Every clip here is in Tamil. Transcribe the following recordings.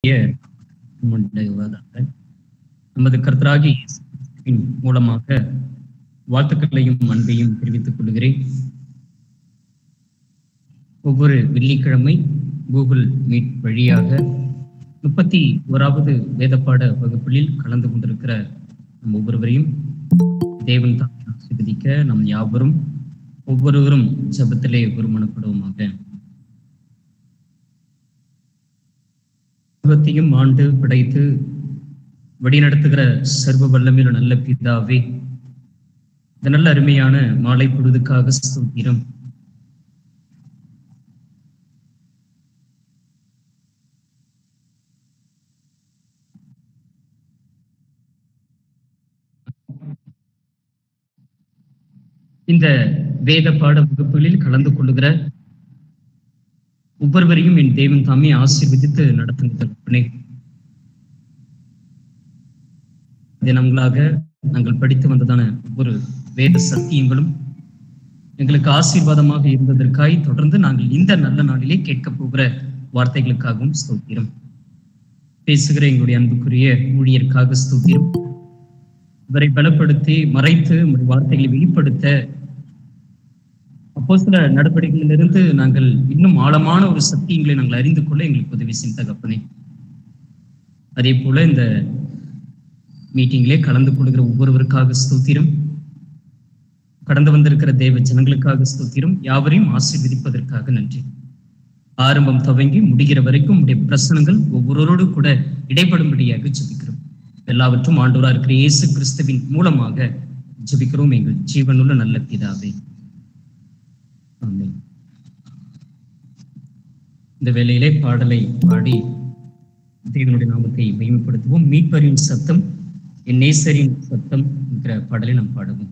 நமது கர்த்தராகிய இயேசு கிறிஸ்துவின் மூலமாக வாழ்த்துக்களையும் அன்பையும் தெரிவித்துக் கொள்கிறேன். ஒவ்வொரு வெள்ளிக்கிழமை கூகுள் மீட் வழியாக 31வது வேதப்பாட வகுப்பில் கலந்து கொண்டிருக்கிற நம் ஒவ்வொருவரையும் தேவன் தாமே ஆசீர்வதிக்க நம் யாவரும் ஒவ்வொருவரும் ஜெபத்திலே ஒருமனப்படுவோமாக. உலகத்தையும் ஆண்டு படைத்து வழிநடத்துகிற சர்வ வல்லமையுள்ள நல்ல பிதாவே, இந்த நல்ல அருமையான மாலை பொழுதுக்காக ஸ்தோத்திரம். இந்த வேத பாட வகுப்புகளில் கலந்து கொள்ளுகிற ஒவ்வொருவரையும் என் தேவன் தாமே ஆசீர்வதித்து நடத்துங்க. தினங்களாக நாங்கள் படித்து வந்ததான ஒவ்வொரு வேத சத்தியங்களும் எங்களுக்கு ஆசீர்வாதமாக இருந்ததற்காய் தொடர்ந்து நாங்கள் இந்த நல்ல நாளிலே கேட்க போகிற வார்த்தைகளுக்காகவும் ஸ்தோத்திரம். பேசுகிற எங்களுடைய அன்புக்குரிய ஊழியருக்காக ஸ்தோத்திரம். இவரை பலப்படுத்தி மறைத்து வார்த்தைகளை வெளிப்படுத்த அப்போஸ்தல நடவடிக்கைகளிலிருந்து நாங்கள் இன்னும் ஆழமான ஒரு சத்தியங்களை நாங்கள் அறிந்து கொள்ள எங்களுக்கு உதவி செய்த தகப்பனே. அதே போல இந்த மீட்டிங்கிலே கலந்து கொள்கிற ஒவ்வொருவருக்காக ஸ்தோத்திரம். கடந்து வந்திருக்கிற தேவ ஜனங்களுக்காக ஸ்தோத்திரம். யாவரையும் ஆசீர்வதிப்பதற்காக நன்றி. ஆரம்பம் துவங்கி முடிகிற வரைக்கும் உடைய பிரசனங்கள் ஒவ்வொருவரோடு கூட இடைப்படும்படியாக ஜெபிக்கிறோம். எல்லாவற்றும் ஆண்டவராக இருக்கிற இயேசு கிறிஸ்துவின் மூலமாக ஜெபிக்கிறோம் எங்கள் ஜீவனுள்ள நல்ல பிதாவே. ஆமென். இந்த வேளையிலே பாடலை பாடி தேவனுடைய நாமத்தை மகிமைப்படுத்துவோம். மீட்பரின் சத்தம் என் நேசரின் சத்தம் என்கிற பாடலை நாம் பாடுவோம்.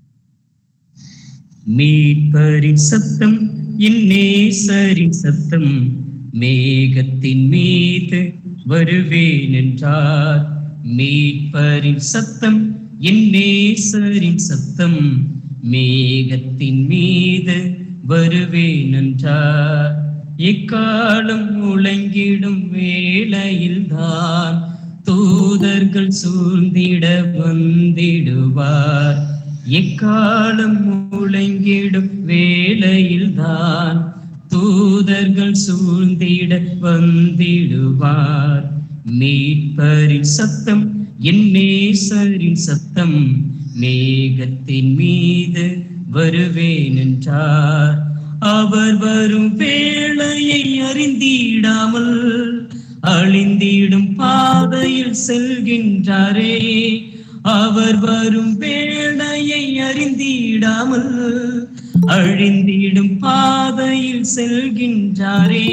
மீட்பரின் சத்தம் என் நேசரின் சத்தம், மேகத்தின் மீது வருவேன் என்றார். மீட்பரின் சத்தம் என் நேசரின் சத்தம், மேகத்தின் மீது வருவேன் என்றார். எக்காலம் முழங்கிடும் வேளையில்தான் தூதர்கள் சூழ்ந்திட வந்திடுவார். எக்காலம் முழங்கிடும் வேளையில்தான் தூதர்கள் சூழ்ந்திட வந்திடுவார். மீட்பரின் சத்தம் என் நேசரின் சத்தம், மேகத்தின் மீது வருவேன் என்றார். அவர் வரும் வேளையை அறிந்திடாமல் அழிந்திடும் பாதையில் செல்கின்றாரே. அவர் வரும் வேளையை அறிந்திடாமல் அழிந்திடும் பாதையில் செல்கின்றாரே.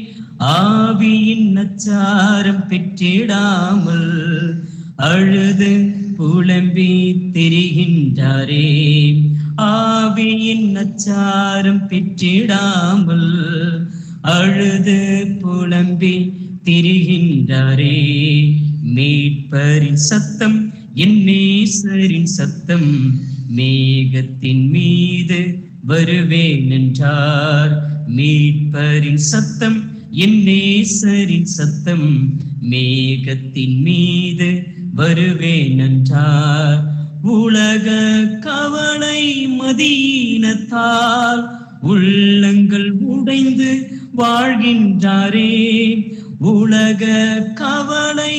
ஆவியின் நச்சாரம் பெற்றிடாமல் அழுது புலம்பி திரிகின்றாரே. ஆவியின் நச்சாரம் பெற்றிடாமல் அழுது புலம்பி திரிகின்றாரே. மீட்பரின் சத்தம் என் நேசரின் சத்தம், மேகத்தின் மீது வருவேன் என்றார். மீட்பரின் சத்தம் என் நேசரின் சத்தம், மேகத்தின் மீது வருவேன் என்றார். உலக கவலை மதீனத்தால் உள்ளங்கள் உடைந்து வாழ்கின்றாரே. உலக கவலை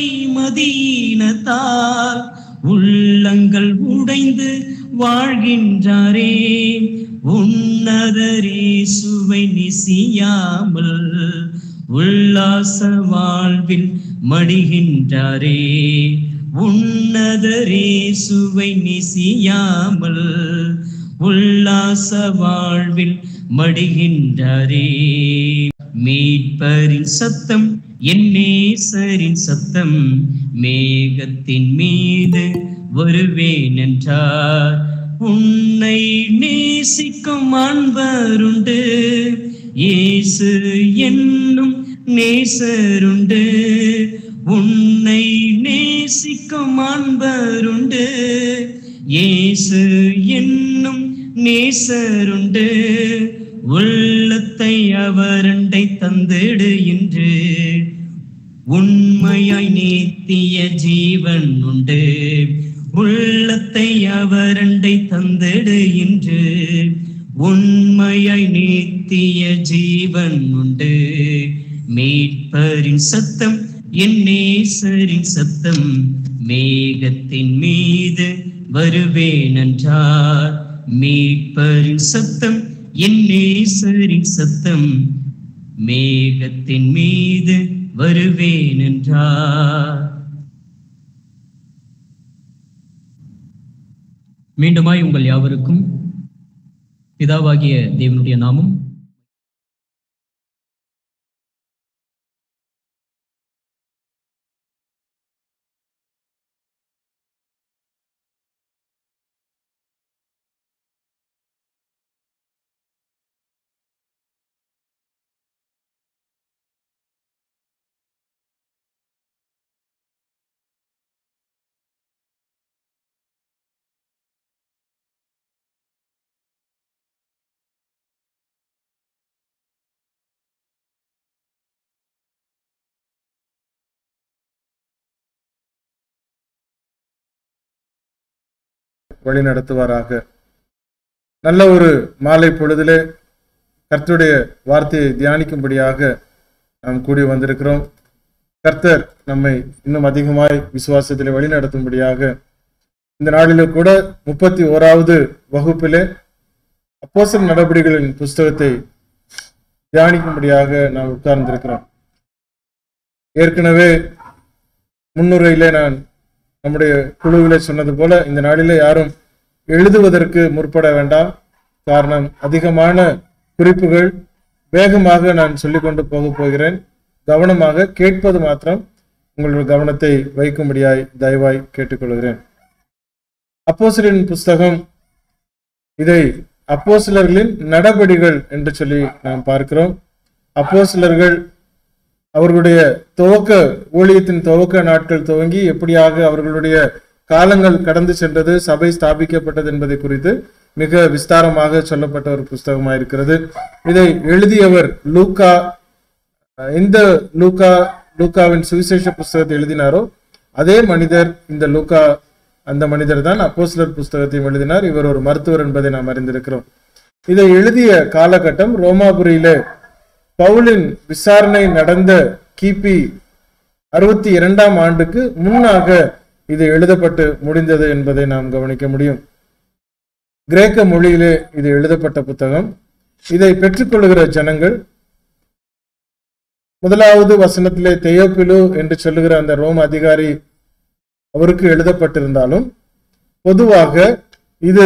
மதீனத்தால் உள்ளங்கள் உடைந்து வாழ்கின்றாரே. உன்னதரேசுவை நிசியாமல் உல்லாச வாழ்வில் மடிகின்றாரே. உன்னதரேசுவை நிசியாமல் உல்லாச வாழ்வில் மடிகின்றாரே. மீட்பரின் சத்தம் என் நேசரின் சத்தம், மேகத்தின் மீது வருவேன் என்றார். உன்னை நேசிக்கும் அன்பருண்டு, இயேசு என்னும் நேசருண்டு. உன்னை நேசிக்கும் அன்பருண்டு, இயேசு என்னும் நேசருண்டு. உள்ளத்தை அவரண்டை தந்திடு என்று உன் உண்மையாய் நீத்திய ஜீவன் உண்டு, உள்ளத்தை அவரண்டை தந்திடு இன்று. உண்மையாய் நீத்திய ஜீவன் உண்டு, மீட்பரின் சத்தம் என் நேசரின் சத்தம், மேகத்தின் மீது வருவேன் என்றார். மீட்பரின் சத்தம் என் நேசரின் சத்தம், மேகத்தின் மீது வருவேன் என்றார். மீண்டுமாய் உங்கள் யாவருக்கும் பிதாவாகிய தேவனுடைய நாமம் வழி நடத்துவாராக. நல்ல ஒரு மாலை பொழுதிலே கர்த்தருடைய வார்த்தையை தியானிக்கும்படியாக நாம் கூடி வந்திருக்கிறோம். கர்த்தர் நம்மை இன்னும் அதிகமாய் விசுவாசத்திலே வழி நடத்தும்படியாக இந்த நாளிலே கூட 31வது வகுப்பிலே அப்போஸ்தலர் நடபடிகளின் புஸ்தகத்தை தியானிக்கும்படியாக நாம் உட்கார்ந்திருக்கிறோம். ஏற்கனவே முன்னுரையிலே நான் நம்முடைய குழுவிலே சொன்னது போல இந்த நாளிலே யாரும் எழுதுவதற்கு முற்பட வேண்டாம். காரணம், அதிகமான குறிப்புகள், வேகமாக நான் சொல்லிக்கொண்டு போகிறேன். கவனமாக கேட்பது மாத்திரம் உங்களுடைய கவனத்தை வைக்கும்படியாய் தயவாய் கேட்டுக்கொள்கிறேன். அப்போஸ்தலரின் புஸ்தகம், இதை அப்போஸ்தலர்களின் நடபடிகள் என்று சொல்லி நாம் பார்க்கிறோம். அப்போஸ்தலர்கள் அவர்களுடைய ஊழியத்தின் துவக்க நாட்கள் துவங்கி எப்படியாக அவர்களுடைய காலங்கள் கடந்து சென்றது, சபை ஸ்தாபிக்கப்பட்டது என்பதை குறித்து மிக விஸ்தாரமாக சொல்லப்பட்ட ஒரு புஸ்தகமாக இருக்கிறது. இதை எழுதியவர் லூக்கா. இந்த லூக்காவின் சுவிசேஷ புஸ்தகத்தை எழுதினாரோ அதே மனிதர் இந்த லூக்கா, அந்த மனிதர் தான் அப்போஸ்தலர் புஸ்தகத்தையும் எழுதினார். இவர் ஒரு மருத்துவர் என்பதை நாம் அறிந்திருக்கிறோம். இதை எழுதிய காலகட்டம் ரோமாபுரியிலே பவுலின் விசாரணை நடந்த கிபி 62ஆம் ஆண்டுக்கு முன்னாக இது எழுதப்பட்டு முடிந்தது என்பதை நாம் கவனிக்க முடியும். கிரேக்க மொழியிலே இது எழுதப்பட்ட புத்தகம். இதை பெற்றுக்கொள்கிற ஜனங்கள், முதலாவது வசனத்திலே தெயோப்பிலு என்று சொல்லுகிற அந்த ரோம அதிகாரி அவருக்கு எழுதப்பட்டிருந்தாலும் பொதுவாக இது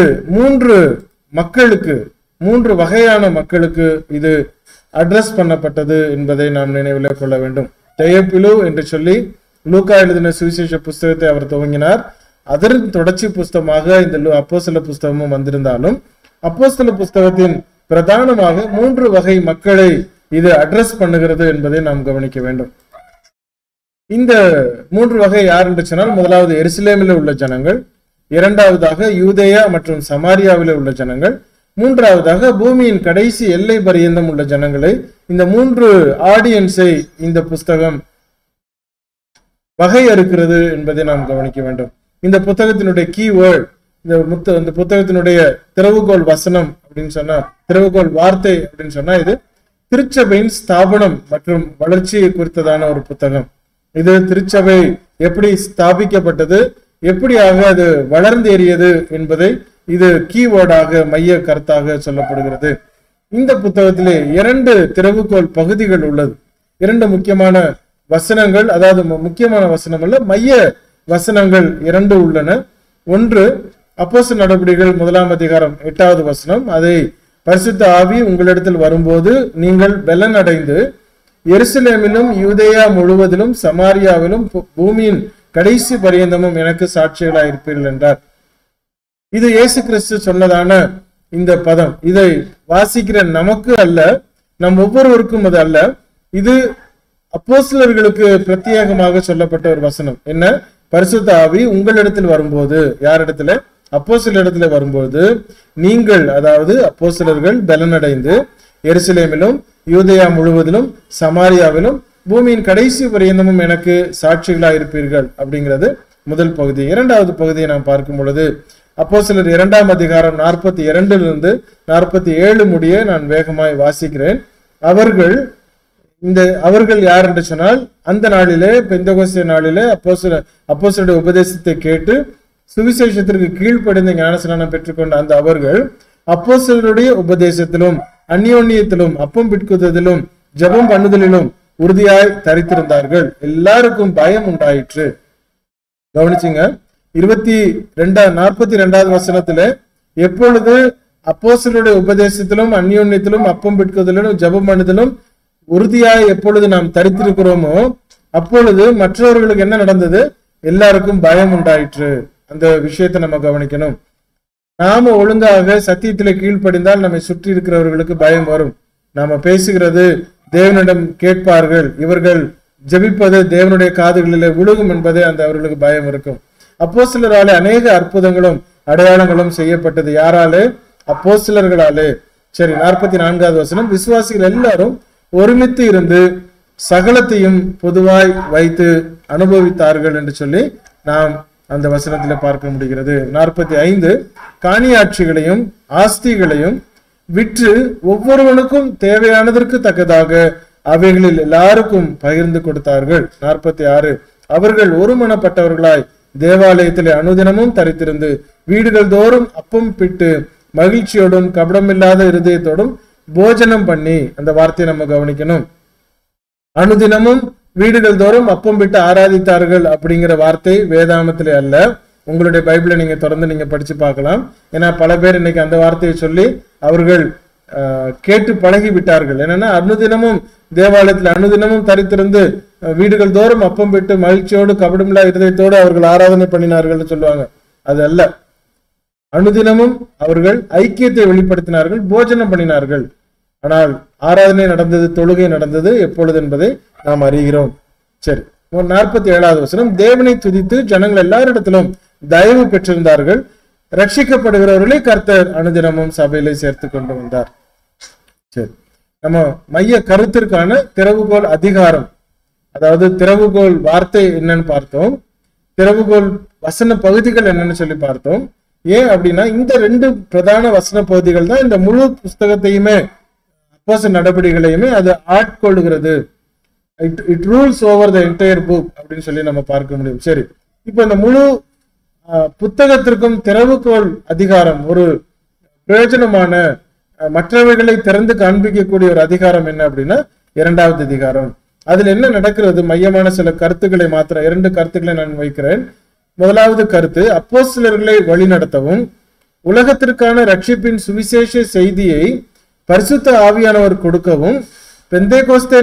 3 வகையான மக்களுக்கு இது அட்ரஸ் பண்ணப்பட்டது என்பதை நாம் நினைவில் கொள்ள வேண்டும். தெயோப்பிலு என்று சொல்லி லூக்கா எழுதின சுவிசேஷ புஸ்தகத்தை அவர் துவங்கினார். அதன் தொடர்ச்சி புஸ்தகமாக இந்த அப்போஸ்தலர் புஸ்தகமும் வந்திருந்தாலும் அப்போஸ்தலர் புஸ்தகத்தின் பிரதானமாக 3 வகை மக்களை இது அட்ரஸ் பண்ணுகிறது என்பதை நாம் கவனிக்க வேண்டும். இந்த 3 வகை யார் என்று சொன்னால், முதலாவது எருசலேமில் உள்ள ஜனங்கள், இரண்டாவதாக யூதேயா மற்றும் சமாரியாவில் உள்ள ஜனங்கள், மூன்றாவதாக பூமியின் கடைசி எல்லை பரியந்தம் உள்ள ஜனங்களை, இந்த 3 ஆடியன்ஸை இந்த புஸ்தகம் வகையறுக்கிறது என்பதை நாம் கவனிக்க வேண்டும். இந்த புத்தகத்தினுடைய கீவேர்ட், இந்த புத்தகத்தினுடைய திறவுகோல் வசனம் அப்படின்னு சொன்னா, திறவுகோல் வார்த்தை அப்படின்னு சொன்னா, இது திருச்சபையின் ஸ்தாபனம் மற்றும் வளர்ச்சியை குறித்ததான ஒரு புத்தகம். இது திருச்சபை எப்படி ஸ்தாபிக்கப்பட்டது, எப்படியாக அது வளர்ந்தேறியது என்பதை இது கீவேர்டாக, மைய கருத்தாக சொல்லப்படுகிறது. இந்த புத்தகத்திலே 2 திறவுகோல் பகுதிகள் உள்ளது. 2 முக்கியமான வசனங்கள், அதாவது முக்கியமான வசனம் அல்ல, மைய வசனங்கள் 2 உள்ளன. ஒன்று அப்போஸ்தலர் நடபடிகள் 1ஆம் அதிகாரம் 8வது வசனம். அதை பரிசுத்த ஆவி உங்களிடத்தில் வரும்போது நீங்கள் பெலன் அடைந்து எருசலேமிலும் யூதேயா முழுவதிலும் சமாரியாவிலும் பூமியின் கடைசி பரியந்தமும் எனக்கு சாட்சிகளாய் இருப்பீர்கள் என்றார். இது இயேசு கிறிஸ்து சொன்னதான இந்த பதம். இதை வாசிக்கிற நமக்கு அல்ல, நம் ஒவ்வொருவருக்கும் அது அல்ல. இது அப்போஸ்தலர்களுக்கு பிரத்யேகமாக சொல்லப்பட்ட ஒரு வசனம். என்ன? பரிசுத்த ஆவி உங்களிடத்தில் வரும்போது, யாரிடத்துல? அப்போஸ்தலரிடத்துல வரும்போது நீங்கள், அதாவது அப்போஸ்தலர்கள் பலனடைந்து எருசலேமிலும் யூதேயா முழுவதிலும் சமாரியாவிலும் பூமியின் கடைசி பரியந்தமும் எனக்கு சாட்சிகளாக இருப்பீர்கள் அப்படிங்கிறது முதல் பகுதி. இரண்டாவது பகுதியை நாம் பார்க்கும் பொழுது அப்போஸ்தலர் 2ஆம் அதிகாரம் 42 47 முடிய நான் வேகமாய் வாசிக்கிறேன். அவர்கள் யார் என்று சொன்னால், அந்த நாளிலே பெந்தெகோஸ்தே நாளிலே அப்போஸ்தலருடைய உபதேசத்தை கேட்டு சுவிசேஷத்திற்கு கீழ்ப்படிந்த ஞானஸ்நானம் பெற்றுக்கொண்ட அந்த அவர்கள் அப்போஸ்தலருடைய உபதேசத்திலும் அந்யோன்யத்திலும் அப்பம் பிட்குதலிலும் ஜெபம் பண்ணுதலிலும் உறுதியாய் தரித்திருந்தார்கள். எல்லாருக்கும் பயம் உண்டாயிற்று. கவனிச்சுங்க, 42வது வசனத்துல எப்பொழுது அப்போஸ்தலருடைய உபதேசத்திலும் அந்யோன்யத்திலும் அப்பம் பிட்குதலிலும் ஜெபம் பண்ணுதலும் உறுதியாய் எப்பொழுது நாம் தரித்திருக்கிறோமோ அப்பொழுது மற்றவர்களுக்கு என்ன நடந்தது? எல்லாருக்கும் பயம் உண்டாயிற்று. அந்த விஷயத்தை நம்ம கவனிக்கணும். நாம ஒழுங்காக சத்தியத்திலே கீழ்ப்படிந்தால் நம்மை சுற்றி இருக்கிறவர்களுக்கு பயம் வரும். நாம பேசுகிறது தேவனிடம் கேட்பார்கள், இவர்கள் ஜெபிப்பது தேவனுடைய காதுகளிலே விழுகும் என்பதே அந்த அவர்களுக்கு பயம் இருக்கும். அப்போஸ்தலராலே அநேக அற்புதங்களும் அடையாளங்களும் செய்யப்பட்டது. யாராலே? அப்போஸ்தலர்களாலே. சரி, 44வது வசனம், விசுவாசிகள் எல்லாரும் ஒருமித்து இருந்து சகலத்தையும் பொதுவாய் வைத்து அனுபவித்தார்கள் என்று சொல்லி நாம் அந்த வசனத்திலே பார்க்க முடிகிறது. 45, காணியாட்சிகளையும் ஆஸ்திகளையும் விற்று ஒவ்வொருவனுக்கும் தேவையானதற்கு தக்கதாக அவைகளில் எல்லாருக்கும் பகிர்ந்து கொடுத்தார்கள். 46, அவர்கள் ஒருமனப்பட்டவர்களாய் தேவாலயத்திலே அனுதினமும் தரித்திருந்து வீடுகள் தோறும் அப்பம் பிட்டு மகிழ்ச்சியோடும் கபடமில்லாத இருதயத்தோடும் போஜனம் பண்ணி. அந்த வார்த்தையை நம்ம கவனிக்கணும். அனுதினமும் வீடுகள் தோறும் அப்பம் விட்டு ஆராதித்தார்கள் அப்படிங்கிற வார்த்தை வேதாமத்திலே அல்ல. உங்களுடைய பைபிளை நீங்க தொடர்ந்து நீங்க படிச்சு பார்க்கலாம். ஏன்னா பல பேர் இன்னைக்கு அந்த வார்த்தையை சொல்லி அவர்கள் கேட்டு பழகி விட்டார்கள். என்னன்னா, அனுதினமும் தேவாலயத்தில் அனுதினமும் தரித்திருந்து வீடுகள் தோறும் அப்பம் விட்டு மகிழ்ச்சியோடு கபடமில்லா இருதயத்தோடு அவர்கள் ஆராதனை பண்ணினார்கள் சொல்லுவாங்க. அது அல்ல. அனுதினமும் அவர்கள் ஐக்கியத்தை வெளிப்படுத்தினார்கள், போஜனம் பண்ணினார்கள். ஆனால் ஆராதனை நடந்தது, தொழுகை நடந்தது எப்பொழுது என்பதை நாம் அறிகிறோம். சரி, 47வது வசனம், தேவனை துதித்து ஜனங்கள் எல்லாரிடத்திலும் தயவு பெற்றிருந்தார்கள். ரட்சிக்கப்படுகிறவர்களை கர்த்தர் அனுதினமும் சபையிலே சேர்த்து கொண்டு வந்தார். சரி, நம்ம மைய கருத்திற்கான திறவுகோல் அதிகாரம், அதாவது திறவுகோல் வார்த்தை என்னன்னு பார்த்தோம், திறவுகோல் வசன பகுதிகள் என்னன்னு சொல்லி பார்த்தோம். ஏன் அப்படின்னா, இந்த 2 பிரதான வசன பகுதிகள் தான் இந்த முழு புஸ்தகத்தையுமே அப்போஸ்தலர் நடபடிகளையுமே அது ஆட்கொள்கிறது. It rules over the entire book அப்படின்னு சொல்லி நம்ம பார்க்க முடியும். சரி, இப்போ இந்த முழு புத்தகத்திற்கும் திறவுகோல் அதிகாரம் ஒரு பிரயோஜனமான மற்றவைகளை திறந்து காண்பிக்கக்கூடிய ஒரு அதிகாரம் என்ன அப்படின்னா 2வது அதிகாரம். அதுல என்ன நடக்கிறது? மையமான சில கருத்துக்களை மாத்திரம் 2 கருத்துக்களை நான் வைக்கிறேன். முதலாவது கருத்து, அப்போஸ்தலர்களை வழிநடத்தவும் உலகத்திற்கான ரட்சிப்பின் சுவிசேஷ செய்தியை பரிசுத்த ஆவியானவர் கொடுக்கவும் பெந்தெகோஸ்தே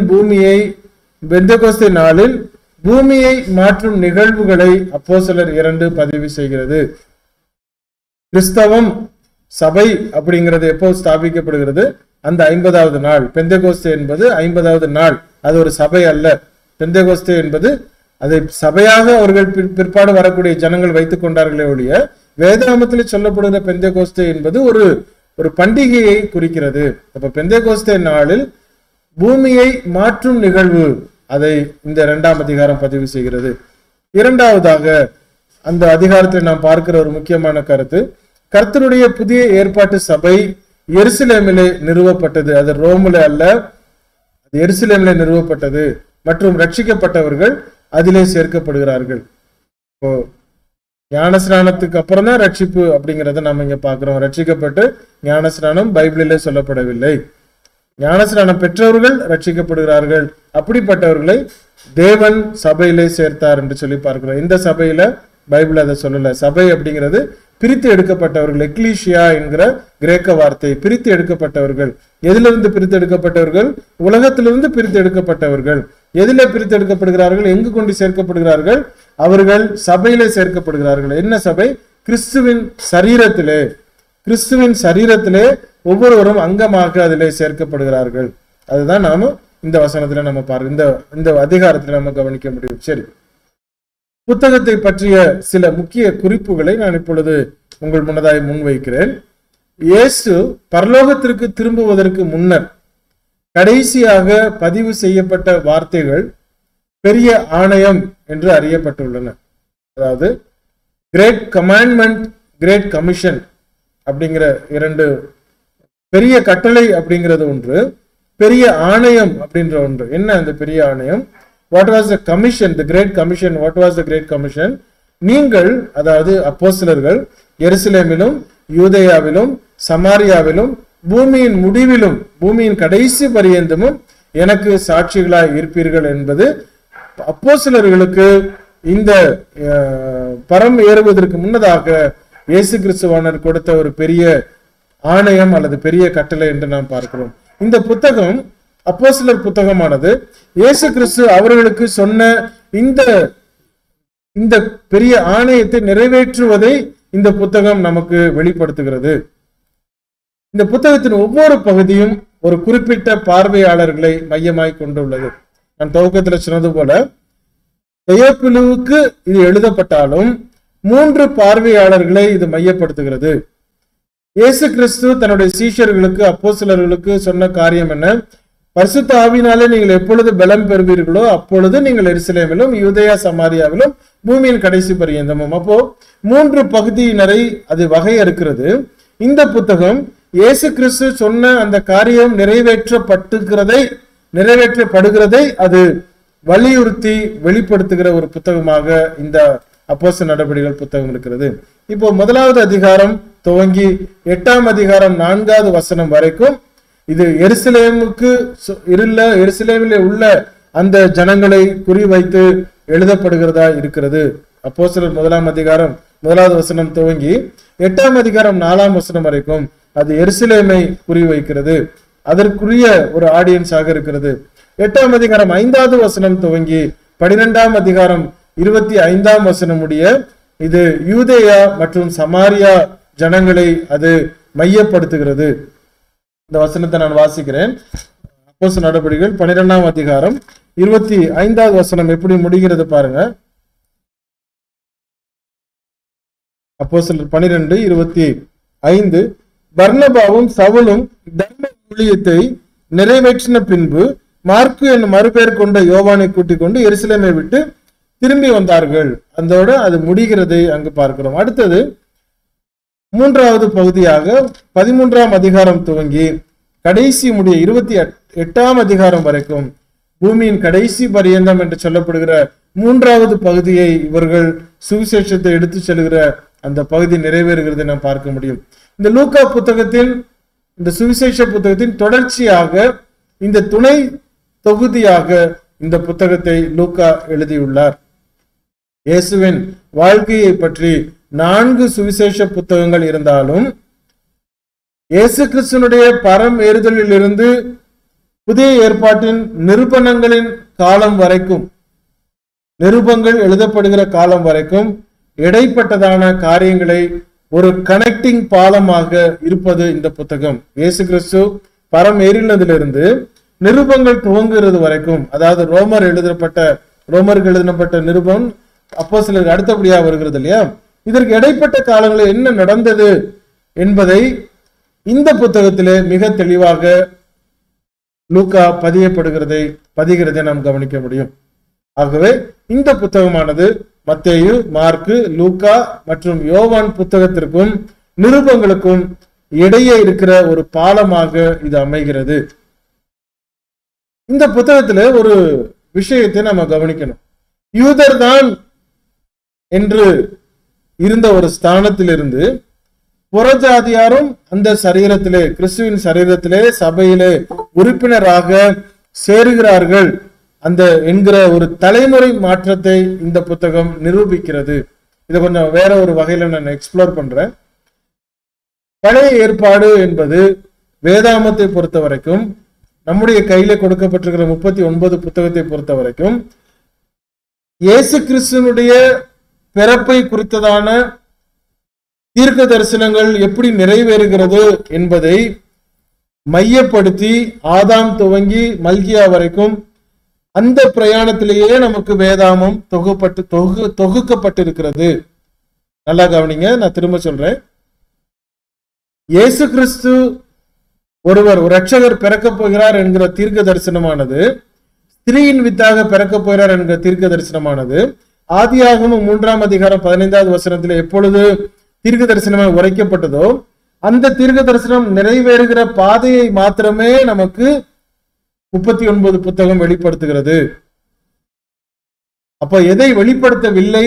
நாளில் பூமியை மாற்றும் நிகழ்வுகளை அப்போஸ்தலர் 2 பதிவு செய்கிறது. கிறிஸ்தவம் சபை அப்படிங்கிறது எப்போ ஸ்தாபிக்கப்படுகிறது? அந்த 50வது நாள். பெந்தெகோஸ்தே என்பது 50வது நாள். அது ஒரு சபை அல்ல. பெந்தெகோஸ்தே என்பது அதை சபையாக அவர்கள் பிற்பாடு வரக்கூடிய ஜனங்கள் வைத்துக் கொண்டார்களே ஒழிய, வேதாகமத்தில் சொல்லப்படுகிற பெந்தெகோஸ்தே என்பது ஒரு பண்டிகையை குறிக்கிறது. அப்ப பெந்தெகோஸ்தே நாளில் பூமியை மாற்றும் நிகழ்வு, அதை இந்த 2ஆம் அதிகாரம் பதிவு செய்கிறது. இரண்டாவதாக அந்த அதிகாரத்தில் நாம் பார்க்கிற ஒரு முக்கியமான கருத்து, கர்த்தருடைய புதிய ஏற்பாட்டு சபை எருசலேமிலே நிறுவப்பட்டது. அது ரோமிலே அல்ல, அது எருசலேமிலே நிறுவப்பட்டது. மற்றும் ரட்சிக்கப்பட்டவர்கள் அதிலே சேர்க்கப்படுகிறார்கள். இப்போ ஞானஸ்நானத்துக்கு அப்புறம் தான் ரட்சிப்பு அப்படிங்கிறத நம்ம இங்க பாக்குறோம். ரட்சிக்கப்பட்டு ஞானஸ்நானம் பைபிளிலே சொல்லப்படவில்லை. ஞானஸ்நானம் பெற்றவர்கள் ரட்சிக்கப்படுகிறார்கள். அப்படிப்பட்டவர்களை தேவன் சபையிலே சேர்த்தார் என்று சொல்லி பார்க்கிறோம். இந்த சபையில பைபிள் அதை சொல்லல. சபை அப்படிங்கிறது பிரித்து எடுக்கப்பட்டவர்கள். எக்லீஷியா என்கிற கிரேக்க வார்த்தை, பிரித்து எடுக்கப்பட்டவர்கள். எதிலிருந்து பிரித்து எடுக்கப்பட்டவர்கள்? உலகத்திலிருந்து பிரித்து எடுக்கப்பட்டவர்கள். எதிலே பிரித்து எடுக்கப்படுகிறார்கள்? எங்கு கொண்டு சேர்க்கப்படுகிறார்கள்? அவர்கள் சபையிலே சேர்க்கப்படுகிறார்கள். என்ன சபை? கிறிஸ்துவின் சரீரத்திலே. கிறிஸ்துவின் சரீரத்திலே ஒவ்வொருவரும் அங்கமாக அதிலே சேர்க்கப்படுகிறார்கள். அதுதான் நாம இந்த வசனத்துல நம்ம இந்த அதிகாரத்துல நம்ம கவனிக்க முடியும். சரி, புத்தகத்தை பற்றிய சில முக்கிய குறிப்புகளை நான் இப்பொழுது உங்கள் முன்னதாய் முன்வைக்கிறேன். இயேசு பரலோகத்திற்கு திரும்புவதற்கு முன்னர் கடைசியாக பதிவு செய்யப்பட்ட வார்த்தைகள் பெரிய ஆணையம் என்று அறியப்பட்டுள்ளன. அதாவது கிரேட் கமாண்ட்மெண்ட், கிரேட் கமிஷன் அப்படிங்கிற இரண்டு, பெரிய கட்டளை அப்படிங்கிறது ஒன்று, பெரிய ஆணையம் அப்படின்ற ஒன்று. என்ன அந்த பெரிய ஆணையம்? What was the commission, the great commission? What was the great commission? நீங்கள், அதாவது அப்போஸ்தலர்கள், எருசலேமிலும் யூதேயாவிலும் சமாரியாவிலும் பூமியின் முடிவிலும், பூமியின் கடைசி பரியந்தமும் எனக்கு சாட்சிகளாய் இருப்பீர்கள் என்பது அப்போஸ்தலர்களுக்கு இந்த பரம் ஏறுவதற்கு முன்னதாக இயேசு கிறிஸ்துவானர் கொடுத்த ஒரு பெரிய ஆணையம் அல்லது பெரிய கட்டளை என்று நாம் பார்க்கிறோம். இந்த புத்தகம், அப்போஸ்தலர் புத்தகமானது, இயேசு கிறிஸ்து அவர்களுக்கு சொன்ன இந்த பெரிய ஆணையத்தை நிறைவேற்றுவதை இந்த புத்தகம் நமக்கு வெளிப்படுத்துகிறது. இந்த புத்தகத்தின் ஒவ்வொரு பகுதியும் ஒரு குறிப்பிட்ட பார்வையாளர்களை மையமாய் கொண்டுள்ளது. நான் துவக்கத்தில் சொன்னது போல, தெயோப்பிலுவுக்கு இது எழுதப்பட்டாலும் 3 பார்வையாளர்களை இது மையப்படுத்துகிறது. இயேசு கிறிஸ்து தன்னுடைய சீஷர்களுக்கு, அப்போஸ்தலர்களுக்கு சொன்ன காரியம் என்ன? பரிசுத்த ஆவியினாலே நீங்கள் எப்பொழுது பலம் பெறுவீர்களோ அப்பொழுது நீங்கள் எருசலேமிலும் யூதேயா சமாரியாவிலும் பூமியின் கடைசி பரியந்தமும். அப்போ 3 பகுதியினரை அது வகையறுக்கிறது. இந்த புத்தகம் இயேசு கிறிஸ்து சொன்ன அந்த காரியம் நிறைவேற்றப்படுகிறதை அது வலியுறுத்தி வெளிப்படுத்துகிற ஒரு புத்தகமாக இந்த அப்போஸ்தலர் நடபடிகள் புத்தகம் இருக்கிறது. இப்போ 1வது அதிகாரம் துவங்கி 8ஆம் அதிகாரம் 4வது வசனம் வரைக்கும் இது எருசலேமிலே உள்ள அந்த ஜனங்களை குறிவைத்து எழுதப்படுகிறதா இருக்கிறது. அப்போஸ்தலர் 1ஆம் அதிகாரம் 1வது வசனம் துவங்கி 8ஆம் அதிகாரம் 4ஆம் வசனம் வரைக்கும் அது எருசலேமை குறிவைக்கிறது, அதற்குரிய ஒரு ஆடியன்ஸாக இருக்கிறது. 8ஆம் அதிகாரம் 5வது வசனம் துவங்கி 12ஆம் அதிகாரம் 25ஆம் வசனம் உடைய இது யூதேயா மற்றும் சமாரியா ஜனங்களை அது மையப்படுத்துகிறது. இந்த வசனத்தை நான் வாசிக்கிறேன். அப்போஸ்தலர் நடபடிகள் 12ஆம் அதிகாரம் 25வது வசனம் எப்படி முடிகிறது பாருங்க. அப்போஸ்தலர் 12:25, பர்னபாவும் சவுலும் தர்ம ஊழியத்தை நிறைவேற்றின பின்பு மார்க்கு என்னும் மறுபெயர் கொண்ட யோவானை கூட்டிக் கொண்டு எருசலேமை விட்டு திரும்பி வந்தார்கள். அதோட அது முடிகிறதை அங்கு பார்க்கிறோம். அடுத்தது 3வது பகுதியாக 13ஆம் அதிகாரம் துவங்கி கடைசி முடிய 28ஆம் அதிகாரம் வரைக்கும் பூமியின் கடைசி பரியந்தம் என்று சொல்லப்படுகிற 3வது பகுதியை இவர்கள் சுவிசேஷத்தை எடுத்து செல்கிற அந்த பகுதி நிறைவேறுகிறதை நாம் பார்க்க முடியும். இந்த லூக்கா புத்தகத்தின், இந்த சுவிசேஷ புத்தகத்தின் தொடர்ச்சியாக இந்த துணை தொகுதியாக இந்த புத்தகத்தை லூக்கா எழுதியுள்ளார். இயேசுவின் வாழ்க்கையை பற்றி 4 சுவிசேஷ புத்தகங்கள் இருந்தாலும் இயேசு கிறிஸ்துனுடைய பரம் ஏறுதலில் இருந்து புதிய ஏற்பாட்டின் நிருபணங்களின் காலம் வரைக்கும், நிருபங்கள் எழுதப்படுகிற காலம் வரைக்கும் இடைப்பட்டதான காரியங்களை ஒரு கனெக்டிங் பாலமாக இருப்பது இந்த புத்தகம். இயேசு கிறிஸ்து பரம் ஏறினதிலிருந்து நிருபங்கள் துவங்குகிறது வரைக்கும், அதாவது ரோமருக்கு எழுதப்பட்ட நிருபம் அப்போஸ்தலருக்கு அடுத்தபடியாக வருகிறது இல்லையா, இதற்கு இடைப்பட்ட காலங்களில் என்ன நடந்தது என்பதை இந்த புத்தகத்திலே மிக தெளிவாக லூக்கா பதிகிறதை நாம் கவனிக்க முடியும். ஆகவே இந்த புத்தகமானது மத்தேயு, மார்க்கு, லூக்கா மற்றும் யோவான் புத்தகத்திற்கும் நிருபங்களுக்கும் இடையே இருக்கிற ஒரு பாலமாக இது அமைகிறது. இந்த புத்தகத்துல ஒரு விஷயத்தை நம்ம கவனிக்கணும். யூதர் தான் என்று இருந்த ஒரு ஸ்தானத்திலிருந்து புறஜாதியாரும் அந்த சரீரத்திலே, கிறிஸ்துவின் சரீரத்திலே, சபையிலே உறுப்பினராக சேருகிறார்கள் அந்த என்கிற ஒரு தலைமுறை மாற்றத்தை இந்த புத்தகம் நிரூபிக்கிறது. இதை கொஞ்சம் வேற ஒரு வகையில நான் எக்ஸ்ப்ளோர் பண்றேன். பழைய ஏற்பாடு என்பது வேதாமத்தை பொறுத்த வரைக்கும், நம்முடைய கையில கொடுக்கப்பட்டிருக்கிற 39 புத்தகத்தை பொறுத்த வரைக்கும் இயேசு கிறிஸ்துனுடைய பிறப்பை குறித்ததான தீர்க்க தரிசனங்கள் எப்படி நிறைவேறுகிறது என்பதை மையப்படுத்தி ஆதாம் துவங்கி மல்கியா வரைக்கும் அந்த பிரயாணத்திலேயே நமக்கு வேதாமம் தொகுக்கப்பட்டிருக்கிறது. நல்லா கவனிங்க, நான் திரும்ப சொல்றேன். இயேசு கிறிஸ்து ஒரு இரட்சகர் பிறக்கப் போகிறார் என்கிற தீர்க்க தரிசனமானது, ஸ்திரீயின் வித்தாக பிறக்கப் போகிறார் என்கிற தீர்க்க தரிசனமானது ஆதியாகமம் 3ஆம் அதிகாரம் 15வது வசனத்தில் எப்பொழுது தீர்க்க தரிசனமாக உரைக்கப்பட்டதோ அந்த தீர்க்க தரிசனம் நிறைவேறுகிற பாதையை மாத்திரமே நமக்கு 39 புத்தகம் வெளிப்படுத்துகிறது. அப்ப எதை வெளிப்படுத்தவில்லை?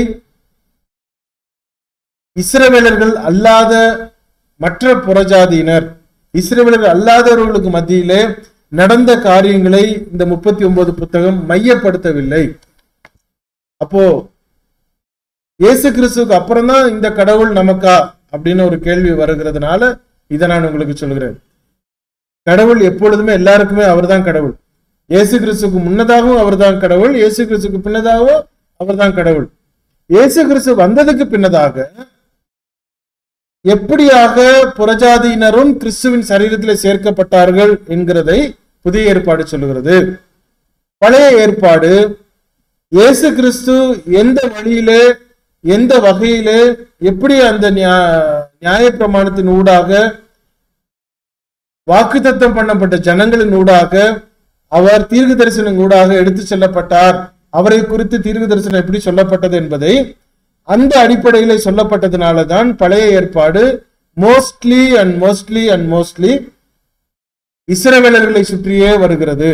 இஸ்ரவேலர்கள் அல்லாத மற்ற புறஜாதியினர், இஸ்ரவேலர்கள் அல்லாதவர்களுக்கு மத்தியிலே நடந்த காரியங்களை இந்த 39 புத்தகம் மையப்படுத்தவில்லை. அப்போ இயேசு கிறிஸ்துவுக்கு அப்புறம் தான் இந்த கடவுள் நமக்கா அப்படின்னு ஒரு கேள்வி வருகிறதுனால இதை நான் உங்களுக்கு சொல்கிறேன். கடவுள் எப்பொழுதுமே எல்லாருக்குமே அவர் தான் கடவுள். இயேசு கிறிஸ்துக்கு முன்னதாகவும் அவர் தான் கடவுள், இயேசு கிறிஸ்துக்கு பின்னதாகவும் அவர் தான் கடவுள். இயேசு கிறிஸ்து வந்ததுக்கு பின்னதாக எப்படியாக புறஜாதியினரும் கிறிஸ்துவின் சரீரத்தில் சேர்க்கப்பட்டார்கள் என்கிறதை புதிய ஏற்பாடு சொல்லுகிறது. பழைய ஏற்பாடு இயேசு கிறிஸ்து எந்த வழியிலே எந்த வகையிலே எப்படி அந்த நியாயப்பிரமாணத்தின் ஊடாக வாக்குத்தத்தம் பண்ணப்பட்ட ஜனங்களின் ஊடாக அவர் தீர்க்க தரிசனம் ஊடாக எடுத்து செல்லப்பட்டார், அவரை குறித்து தீர்க்க தரிசனம் எப்படி சொல்லப்பட்டது என்பதை அந்த அடிப்படையிலே சொல்லப்பட்டதுனாலதான் பழைய ஏற்பாடு மோஸ்ட்லி இஸ்ரவேலர்களை சுற்றியே வருகிறது.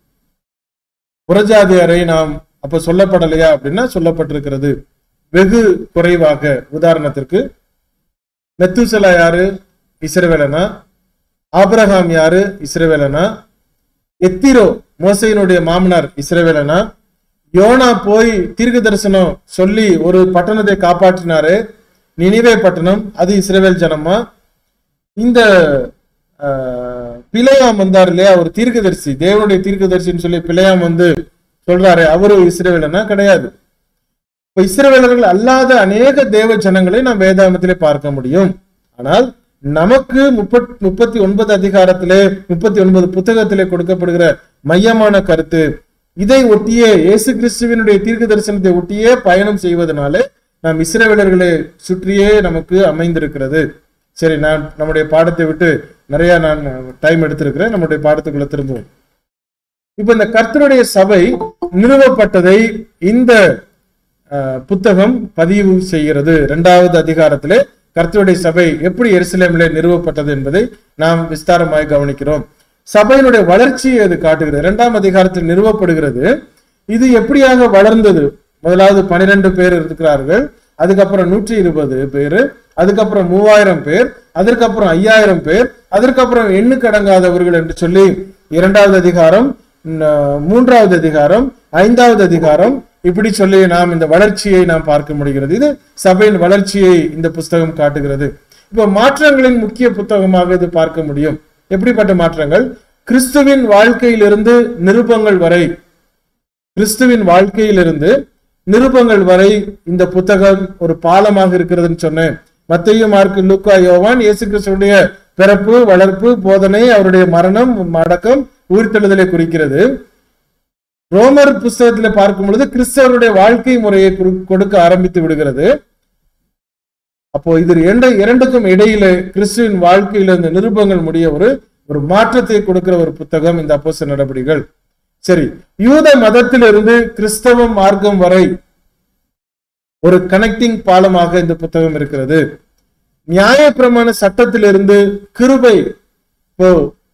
புறஜாதியரை நாம் அப்ப சொல்லப்படலையா அப்படின்னா சொல்லப்பட்டிருக்கிறது வெகு குறைவாக. உதாரணத்திற்கு மெத்துசலா யாரு? இஸ்ரவேலனா. ஆபிரகாம் யாரு? இஸ்ரவேலனா. எத்திரோ மோசையினுடைய மாமனார் இஸ்ரவேலனா. யோனா போய் தீர்க்க தரிசனம் சொல்லி ஒரு பட்டணத்தை காப்பாற்றினாரு, நினிவே பட்டணம், அது இஸ்ரவேல் ஜனமா? இந்த பிலேயாம் வந்தார் இல்லையா, ஒரு தீர்க்கதரிசி, தேவனுடைய தீர்க்கதரிசின்னு சொல்லி பிலேயாம் வந்து சொல்றாரு, அவரு இஸ்ரவேலனா? கிடையாது. இப்ப இஸ்ரவேலர்கள் அல்லாத அநேக தேவ ஜனங்களை நாம் வேதாகமத்திலே பார்க்க முடியும். ஆனால் நமக்கு 39 அதிகாரத்திலே 39 புத்தகத்திலே கொடுக்கப்படுகிற மையமான கருத்து இதை ஒட்டியே, இயேசு கிறிஸ்துவினுடைய தீர்க்க தரிசனத்தை ஒட்டியே பயணம் செய்வதனாலே நாம் இஸ்ரவேலர்களை சுற்றியே நமக்கு அமைந்திருக்கிறது. சரி, நான் நம்முடைய பாடத்தை விட்டு நிறைய டைம் எடுத்திருக்கிறேன். நம்முடைய பாடத்துக்குள்ள திரும்புவோம். இப்ப இந்த கர்த்தருடைய சபை நிறுவப்பட்டதை இந்த புத்தகம் பதிவு செய்கிறது. 2வது அதிகாரத்திலே கர்த்தருடைய சபை எப்படி எருசலேமிலே நிறுவப்பட்டது என்பதை நாம் விஸ்தாரமாக கவனிக்கிறோம். சபையினுடைய வளர்ச்சியை அது காட்டுகிறது. 2ஆம் அதிகாரத்தில் நிறுவப்படுகிறது. இது எப்படியாக வளர்ந்தது? முதலாவது 12 பேர் இருக்கிறார்கள், அதுக்கப்புறம் 120 பேர், அதுக்கப்புறம் 3000 பேர், அதற்கப்புறம் 5000 பேர், அதற்கப்புறம் எண்ணுக்கடங்காதவர்கள் என்று சொல்லி 2வது அதிகாரம், 3வது அதிகாரம், 5வது அதிகாரம், இப்படி சொல்லி நாம் இந்த வளர்ச்சியை நாம் பார்க்க முடிகிறது. இது சபையின் வளர்ச்சியை இந்த புஸ்தகம் காட்டுகிறது. இப்ப மாற்றங்களின் முக்கிய புத்தகமாக இது பார்க்க முடியும். எப்படிப்பட்ட மாற்றங்கள்? கிறிஸ்துவின் வாழ்க்கையிலிருந்து நிருபங்கள் வரை, கிறிஸ்துவின் வாழ்க்கையிலிருந்து நிருபங்கள் வரை இந்த புத்தகம் ஒரு பாலமாக இருக்கிறதுன்னு சொன்னேன். மத்தேயு, மார்க்கு, லூக்கா, யோவான் இயேசு கிறிஸ்துடைய பிறப்பு, வளர்ப்பு, போதனை, அவருடைய மரணம், அடக்கம், உயிர்த்தெழுதலை குறிக்கிறது. ரோமர் புஸ்தகத்தில் பார்க்கும் பொழுது கிறிஸ்தவருடைய வாழ்க்கை முறையை கொடுக்க ஆரம்பித்து விடுகிறது. அப்போ இது இரண்டுக்கும் இடையில கிறிஸ்துவின் வாழ்க்கையில இந்த நிருபங்கள் முடிய ஒரு மாற்றத்தை கொடுக்கிற ஒரு புத்தகம் இந்த அப்போஸ்தலர் நடபடிகள். சரி, யூத மதத்திலிருந்து கிறிஸ்தவ மார்க்கம் வரை ஒரு கனெக்டிங் பாலமாக இந்த புத்தகம் இருக்கிறது. நியாயப்பிரமாண சட்டத்திலிருந்து கிருபை, இப்போ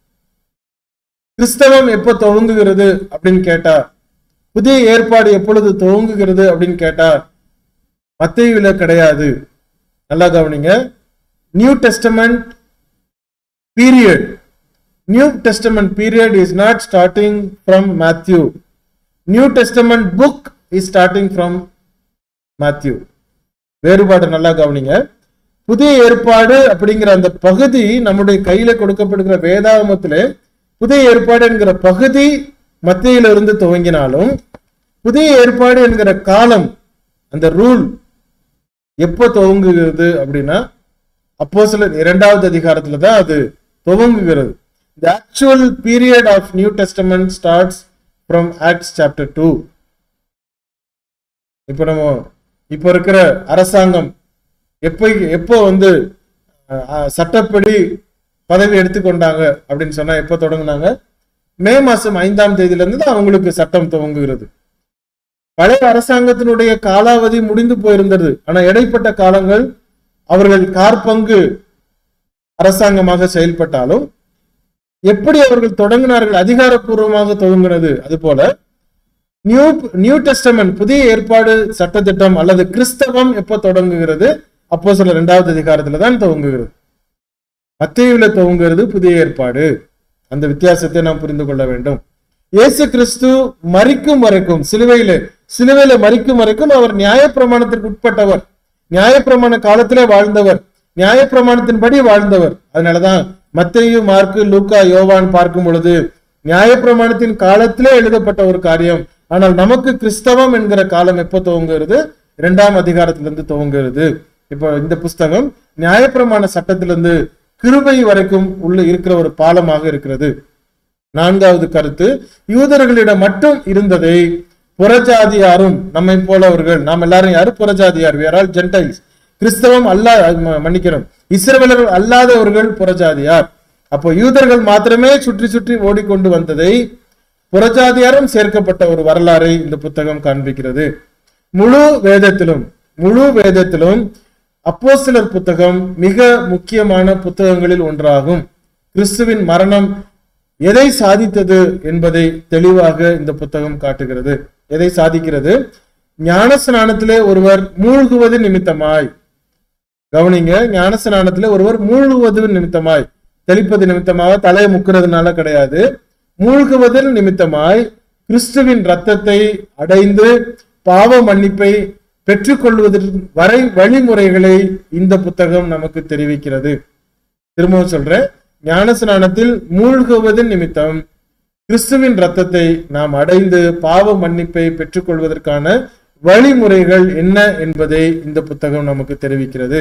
கிறிஸ்தவம் எப்ப துவங்குகிறது அப்படின்னு கேட்டா, புதிய ஏற்பாடு எப்பொழுது துவங்குகிறது அப்படின்னு கேட்டா மத்தேயுல கிடையாது. நல்லா கவனிங்க. New testament period, new testament period is not starting from Matthew. New testament book is starting from Matthew. வேறுபாடு நல்லா கவனிங்க. புதிய ஏற்பாடு அப்படிங்கிற அந்த பகுதி நம்முடைய கையில கொடுக்கப்படுகிற வேதாகமத்திலே புதிய ஏற்பாடு என்கிற பகுதி மத்தேயிலிருந்து துவங்கினாலும் புதிய ஏற்பாடு என்கிற காலம், அந்த ரூல் எப்போ துவங்குகிறது அப்படின்னா அப்போஸ்தலர் 2வது அதிகாரத்துல தான் அது துவங்குகிறது. The actual period of New Testament starts from Acts chapter 2. இப்போ இருக்கிற அரசாங்கம் எப்போ சட்டப்படி பதவி எடுத்துக்கொண்டாங்க அப்படின்னு சொன்னா எப்ப தொடங்கினாங்க? மே மாசம் 5ஆம் தேதியிலிருந்து தான் அவங்களுக்கு சட்டம் துவங்குகிறது. பழைய அரசாங்கத்தினுடைய காலாவதி முடிந்து போயிருந்தது. ஆனா இடைப்பட்ட காலங்கள் அவர்கள் காற்பங்கு அரசாங்கமாக செயல்பட்டாலும் எப்படி அவர்கள் தொடங்கினார்கள், அதிகாரப்பூர்வமாக துவங்கினது. அது போல நியூ டெஸ்டமென்ட் புதிய ஏற்பாடு சட்டத்திட்டம் அல்லது கிறிஸ்தவம் எப்ப தொடங்குகிறது? அப்போஸ்தலர் 2வது அதிகாரத்துல தான் துவங்குகிறது. மத்தேயுல துவங்குகிறது புதிய ஏற்பாடு. அந்த வித்தியாசத்தை நாம் புரிந்து கொள்ள வேண்டும். இயேசு கிறிஸ்து மரிக்கும் வரைக்கும், சிலுவையில மரிக்கும் வரைக்கும் அவர் நியாயப்பிரமாணத்திற்கு உட்பட்டவர், நியாயப்பிரமாண காலத்திலே வாழ்ந்தவர், நியாயப்பிரமாணத்தின்படி வாழ்ந்தவர். அதனாலதான் மத்தேயு, மார்க்கு, லூக்கா, யோவான் பார்க்கும் பொழுது நியாயப்பிரமாணத்தின் காலத்திலே எழுதப்பட்ட ஒரு காரியம். ஆனால் நமக்கு கிறிஸ்தவம் என்கிற காலம் எப்போ துவங்குகிறது? 2ஆம் அதிகாரத்திலிருந்து துவங்குகிறது. இப்போ இந்த புஸ்தகம் நியாயப்பிரமாண சட்டத்திலிருந்து கிருபை வரைக்கும் உள்ள இருக்கிற ஒரு பாலமாக இருக்கிறது. 4வது கருத்து, யூதர்களிடம் மட்டும் இருந்ததை புறஜாதியாரும் நம்மை போலவர்கள், நாம் எல்லாரும் யாரு? புறஜாதியார், we are all Gentiles. கிறிஸ்தவம் மன்னிக்கிறோம், இஸ்ரவேலர்கள் அல்லாதவர்கள் புறஜாதியார். அப்போ யூதர்கள் மாத்திரமே சுற்றி சுற்றி ஓடிக்கொண்டு வந்ததை புறஜாதியாரும் சேர்க்கப்பட்ட ஒரு வரலாறை இந்த புத்தகம் காண்பிக்கிறது. முழு வேதத்திலும் அப்போஸ்தலர் புத்தகம் மிக முக்கியமான புத்தகங்களில் ஒன்றாகும். கிறிஸ்துவின் மரணம் எதை சாதித்தது என்பதை தெளிவாக இந்த புத்தகம் காட்டுகிறது. எதை சாதிக்கிறது? ஞானஸ்நானத்திலே ஒருவர் மூழ்குவது நிமித்தமாய், கவனிங்க, ஞானஸ்நானத்திலே ஒருவர் மூழ்குவது நிமித்தமாய், தெளிப்பது நிமித்தமாக தலையை முக்கிறதுனால கிடையாது, மூழ்குவதில் நிமித்தமாய் கிறிஸ்துவின் இரத்தத்தை அடைந்து பாவ மன்னிப்பை பெற்றுக்கொள்வதற்கு வழிமுறைகளை இந்த புத்தகம் நமக்கு தெரிவிக்கிறது. திரும்பவும் சொல்றேன், ஞானஸ்நானத்தில் மூழ்குவதன் நிமித்தம் கிறிஸ்துவின் இரத்தத்தை நாம் அடைந்து பாவ மன்னிப்பை பெற்றுக்கொள்வதற்கான வழிமுறைகள் என்ன என்பதை இந்த புத்தகம் நமக்கு தெரிவிக்கிறது.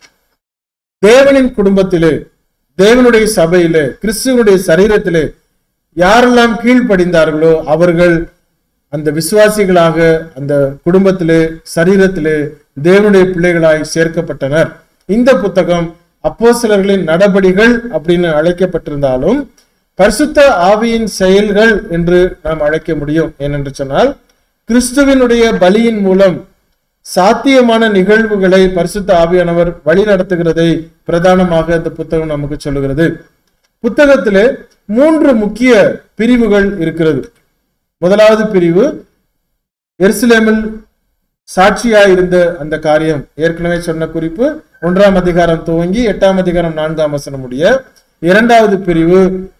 தேவனின் குடும்பத்திலே, தேவனுடைய சபையிலே, கிறிஸ்துவனுடைய சரீரத்திலே யாரெல்லாம் கீழ்ப்படிந்தார்களோ அவர்கள் அந்த விசுவாசிகளாக அந்த குடும்பத்திலே, சரீரத்திலே தேவனுடைய பிள்ளைகளாய் சேர்க்கப்பட்டனர். இந்த புத்தகம் அப்போஸ்தலர்களின் நடபடிகள் அப்படின்னு அழைக்கப்பட்டிருந்தாலும் பரிசுத்த ஆவியின் செயல்கள் என்று நாம் அழைக்க முடியும். ஏனென்று சொன்னால் கிறிஸ்துவினுடைய பலியின் மூலம் சாத்தியமான நிகழ்வுகளை பரிசுத்த ஆவியானவர் வழி நடத்துகிறதை பிரதானமாக இந்த புத்தகம் நமக்கு சொல்லுகிறது. புத்தகத்திலே 3 முக்கிய பிரிவுகள் இருக்கிறது. முதலாவது பிரிவு எருசலேமில் சாட்சியாய் இருந்த அந்த காரியம், ஏற்கனவே சொன்ன குறிப்பு 1ஆம் அதிகாரம் துவங்கி 8ஆம் அதிகாரம் 4ஆம் வசனம் முடிய. 2வது பிரிவு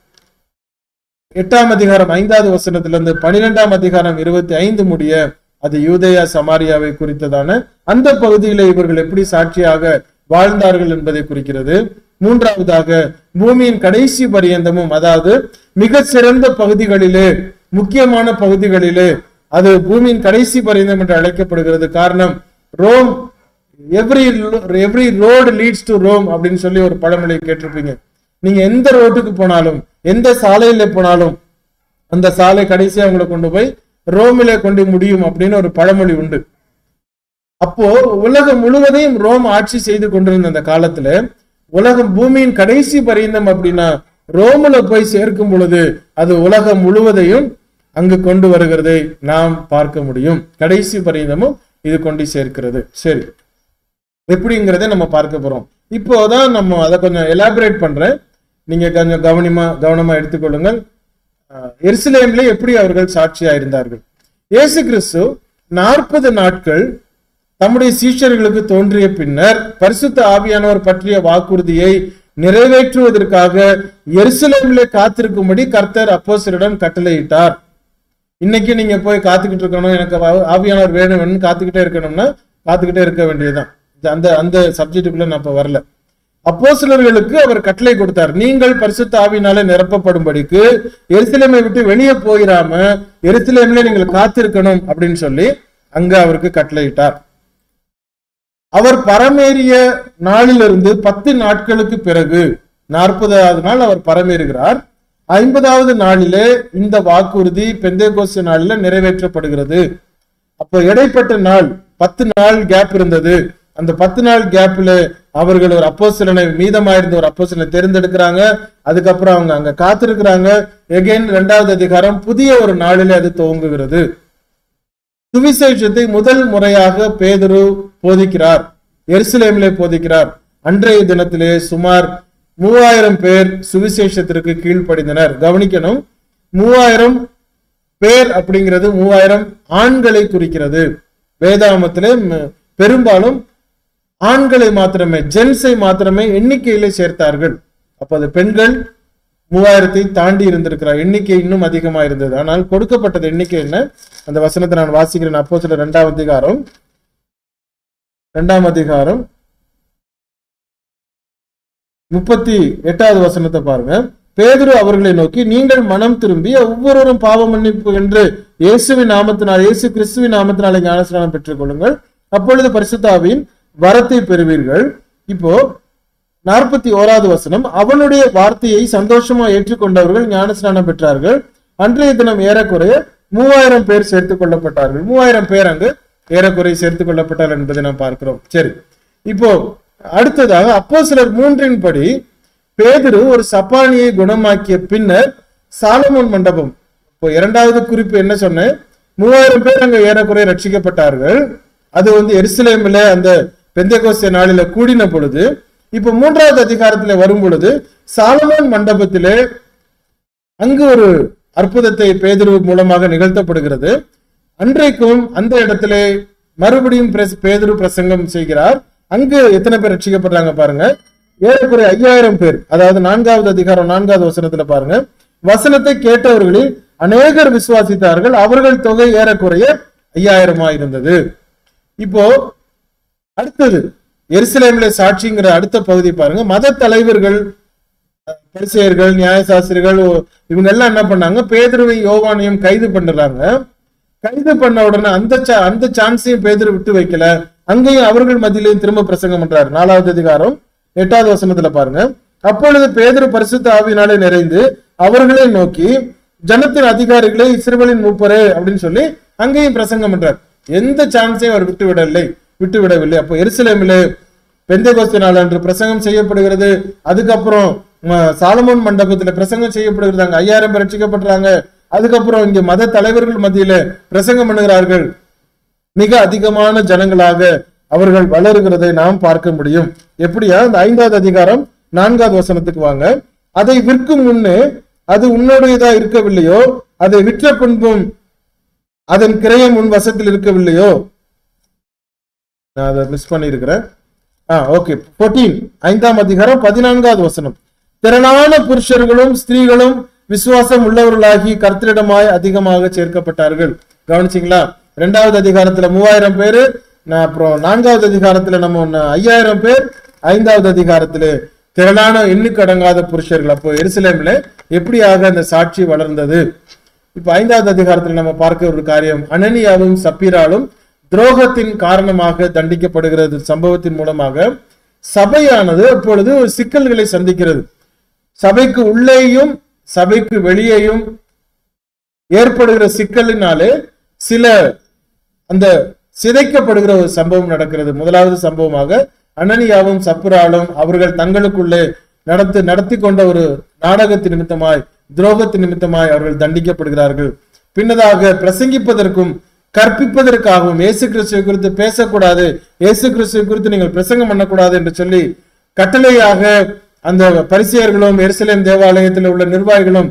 8ஆம் அதிகாரம் 5வது வசனத்திலிருந்து 12ஆம் அதிகாரம் 25 முடிய. அது யூதேயா சமாரியாவை குறித்ததான அந்த பகுதியிலே இவர்கள் எப்படி சாட்சியாக வாழ்ந்தார்கள் என்பதை குறிக்கிறது. 3வதாக பூமியின் கடைசி பரியந்தமும், அதாவது மிக சிறந்த பகுதிகளிலே, முக்கியமான பகுதிகளிலே, அது பூமியின் கடைசி பரியந்தம் என்று அழைக்கப்படுகிறது. காரணம், Rome, every road leads to Rome அப்படின்னு சொல்லி ஒரு பழமொழி கேட்டிருப்பீங்க. நீங்க எந்த ரோட்டுக்கு போனாலும், எந்த சாலையில போனாலும் அந்த சாலை கடைசியா உங்களை கொண்டு போய் ரோமிலே கொண்டு முடியும் அப்படின்னு ஒரு பழமொழி உண்டு. அப்போ உலகம் முழுவதையும் ரோம் ஆட்சி செய்து கொண்டிருந்த அந்த காலத்துல உலகம் பூமியின் கடைசி பரியந்தம் அப்படின்னா ரோம்ல போய் சேர்க்கும் பொழுது அது உலகம் முழுவதையும் அங்கு கொண்டு வருகிறதை நாம் பார்க்க முடியும். கடைசி பரியந்தமும் இது கொண்டு சேர்க்கிறது. சரி, எப்படிங்கிறத நம்ம பார்க்க போறோம். இப்போதான் நம்ம அதை கொஞ்சம் எலாபரேட் பண்றேன், நீங்க கொஞ்சம் கவனமா எடுத்துக்கொள்ளுங்கள். எருசலேம்ல எப்படி அவர்கள் சாட்சியா இருந்தார்கள்? இயேசு கிறிஸ்து 40 நாட்கள் தம்முடைய சீஷர்களுக்கு தோன்றிய பின்னர் பரிசுத்த ஆவியானவர் பற்றிய வாக்குறுதியை நிறைவேற்றுவதற்காக எருசலேமிலே காத்திருக்கும்படி கர்த்தர் அப்போஸ்தலரிடம் கட்டளையிட்டார். இன்னைக்கு நீங்க போய் காத்துக்கிட்டு இருக்கணும், எனக்கு ஆவியானவர் வேணும் காத்துக்கிட்டே இருக்கணும்னா காத்துக்கிட்டே இருக்க வேண்டியதுதான். அந்த சப்ஜெக்டுக்குள்ள நான் இப்ப வரல. அப்போஸ்தலர்களுக்கு அவர் கட்டளை கொடுத்தார், நீங்கள் பரிசுத்த ஆவியினாலே நிரப்பப்படும்படிக்கு எருசலேமை விட்டு வெளியே போயிடாம எருசலேமிலே நீங்கள் காத்திருக்கணும் அப்படின்னு சொல்லி அங்க அவருக்கு கட்டளையிட்டார். அவர் பரமேறிய நாளிலிருந்து 10 நாட்களுக்கு பிறகு 40வது நாள் அவர் பரமேறுகிறார். 50வது நாளிலே இந்த வாக்குறுதி பெந்தேகோஸ்து நாளில நிறைவேற்றப்படுகிறது. அப்போ இடைப்பட்ட நாள் 10 நாள் கேப் இருந்தது. அந்த 10 நாள் கேப்ல அவர்கள் ஒரு அப்போஸ்தலனை, மீதமாயிருந்த ஒரு அப்போஸ்தலனை தேர்ந்தெடுக்கிறாங்க. அதுக்கப்புறம் அவங்க அங்க காத்திருக்கிறாங்க. எகைன் 2வது அதிகாரம் புதிய ஒரு நாளிலே அது துவங்குகிறது. சுவிசேஷத்தை முதல் முறையாக பேதுரு போதிக்கிறார், எருசலேமிலே போதிக்கிறார். அன்றைய தினத்திலே சுமார் 3000 பேர் சுவிசேஷத்திற்கு கீழ்ப்படிந்தனர். கவனிக்கணும், 3000 பேர் அப்படிங்கிறது 3000 ஆண்களை குறிக்கிறது. வேதாகமத்திலே பெரும்பாலும் ஆண்களை மாத்திரமே, ஜென்ஸை மாத்திரமே எண்ணிக்கையிலே சேர்த்தார்கள். அப்ப அது பெண்கள் 3000 தாண்டி இருந்திருக்கிறார். எண்ணிக்கை இன்னும் அதிகமா இருந்தது. ஆனால் கொடுக்கப்பட்டது எண்ணிக்கை என்ன? அந்த வசனத்தை நான் வாசிக்கிறேன். அப்போஸ்தலர் 2ஆம் அதிகாரம் 38வது வசனத்தை பாருங்க. பேதுரு அவர்களை நோக்கி, நீங்கள் மனம் திரும்பி ஒவ்வொருவரும் பாவ மன்னிப்பு என்று இயேசுவின் நாமத்தினால், இயேசு கிறிஸ்துவின் நாமத்தினாலே ஞானஸ்நானம் பெற்றுக் கொள்ளுங்கள், அப்பொழுது பரிசுத்த ஆவியின் வரத்தை பெறுவீர்கள். இப்போ 41வது வசனம், அவனுடைய வார்த்தையை சந்தோஷமா ஏற்றுக்கொண்டவர்கள் ஞானஸ்நானம் பெற்றார்கள். அன்றைய தினம் ஏறக்குறைய 3000 பேர் சேர்த்துக் கொள்ளப்பட்டார்கள். 3000 பேர் அங்கு ஏறக்குறைய சேர்த்துக் கொள்ளப்பட்டார்கள் என்பதை நாம் பார்க்கிறோம். சரி, இப்போ அடுத்ததாக அப்போஸ்தலர் 3 படி பேதுரு ஒரு சப்பானியை குணமாக்கிய பின்னர் சாலமோன் மண்டபம். இப்போ 2வது குறிப்பு என்ன சொன்னேன்? 3000 பேர் அங்க ஏறக்குறைய ரட்சிக்கப்பட்டார்கள். அது எருசலேமில் அந்த பெந்தெகோஸ்தே நாளில கூடின பொழுது, இப்ப 3வது அதிகாரத்துல வரும் பொழுது சாலமோன் மண்டபத்திலே அங்கு ஒரு அற்புதத்தை பேதுரு மூலமாக நிகழ்த்தப்படுகிறது. அன்றைக்கும் அந்த இடத்திலே மறுபடியும் பேதுரு பிரசங்கம் செய்கிறார். அங்கு எத்தனை பேர் ரட்சிக்கப்படுறாங்க பாருங்க, ஏறக்குறைய 5000 பேர். அதாவது 4வது அதிகாரம் 4வது வசனத்துல பாருங்க, வசனத்தை கேட்டவர்களில் அநேகர் விசுவாசித்தார்கள், அவர்கள் தொகை ஏறக்குறைய 5000 இருந்தது. இப்போ அடுத்தது எருசலேமிலே சாட்சிங்கிற அடுத்த பகுதி பாருங்க. மத தலைவர்கள், பரிசேயர்கள், நியாயசாஸ்திரிகள் இவங்க எல்லாம் என்ன பண்ணாங்க? பேதுருவை யோவானையும் கைது பண்றாங்க. கைது பண்ண உடனே அந்த சான்ஸையும் பேதுரு விட்டு வைக்கல. அங்கேயும் அவர்கள் மத்தியிலையும் திரும்ப பிரசங்கம் பண்றாரு. 4வது அதிகாரம் 8வது வசனத்துல பாருங்க. அப்பொழுது பேதுரு பரிசுத்த ஆவியினாலே நிறைந்து அவர்களை நோக்கி, ஜனத்தின் அதிகாரிகளை, இஸ்ரவேலின் மூப்பரே அப்படின்னு சொல்லி அங்கேயும் பிரசங்கம் பண்றார். எந்த சான்ஸையும் அவர் விட்டுவிடவில்லை. அப்போ எருசலேமிலே பெந்தெகோஸ்தே நாள் அன்று பிரசங்கம் செய்யப்படுகிறது. அதுக்கப்புறம் சாலமோன் மண்டபத்துல பிரசங்கம் செய்யப்படுகிறது. அங்க 5000 பேர் ரட்சிக்கப்படுறாங்க. அதுக்கப்புறம் இங்க மத தலைவர்கள் மத்தியில பிரசங்கம் பண்ணுகிறார்கள். மிக அதிகமான ஜனங்களாக அவர்கள் வளருகிறதை நாம் பார்க்க முடியும். எப்படியா? இந்த 5வது அதிகாரம் 4வது வசனத்துக்கு வாங்க. அதை விற்கும் முன்னே அது உன்னுடையதா இருக்கவில்லையோ, அதை விற்ற பின்பும் அதன் கிரயம் உன் வசத்தில் இருக்கவில்லையோ. நான் அதை மிஸ் பண்ணிருக்கிறேன். ஓகே, 14 5ஆம் அதிகாரம் 14வது வசனம். திரளான புருஷர்களும் ஸ்திரீகளும் விசுவாசம் உள்ளவர்களாகி கர்த்தரிடமாய் அதிகமாக சேர்க்கப்பட்டார்கள். கவனிச்சிங்களா? 2வது அதிகாரத்துல 3000 பேரு, அப்புறம் 4வது அதிகாரத்துல நம்ம 5000 பேர், 5வது அதிகாரத்துல திரளான எண்ணுக்கு அடங்காத புருஷர்கள். அப்போ எருசலேம்ல எப்படியாக அந்த சாட்சி வளர்ந்தது? இப்ப 5வது அதிகாரத்துல நம்ம பார்க்க ஒரு காரியம், அனனியாவும் சப்பீராலும் துரோகத்தின் காரணமாக தண்டிக்கப்படுகிறது. சம்பவத்தின் மூலமாக சபையானது அப்பொழுது சிக்கல்களை சந்திக்கிறது. சபைக்கு உள்ளேயும் சபைக்கு வெளியேயும் ஏற்படுகிற சிக்கலினாலே சில அந்த சிதைக்கப்படுகிற ஒரு சம்பவம் நடக்கிறது. முதலாவது சம்பவமாக அனனியாவும் சப்புராலும் அவர்கள் தங்களுக்குள்ளே நடத்தி கொண்ட ஒரு நாடகத்தின் நிமித்தமாய், துரோகத்தின் நிமித்தமாய் அவர்கள் தண்டிக்கப்படுகிறார்கள். பின்னதாக பிரசங்கிப்பதற்கும் கற்பிப்பதற்காகவும் இயேசு கிறிஸ்துவை குறித்து பேசக்கூடாது, இயேசு கிறிஸ்துவை குறித்து நீங்கள் பிரசங்கம் பண்ணக்கூடாது என்று சொல்லி கட்டளையாக அந்த பரிசேயர்களும் எருசலேம் தேவாலயத்தில் உள்ள நிர்வாகிகளும்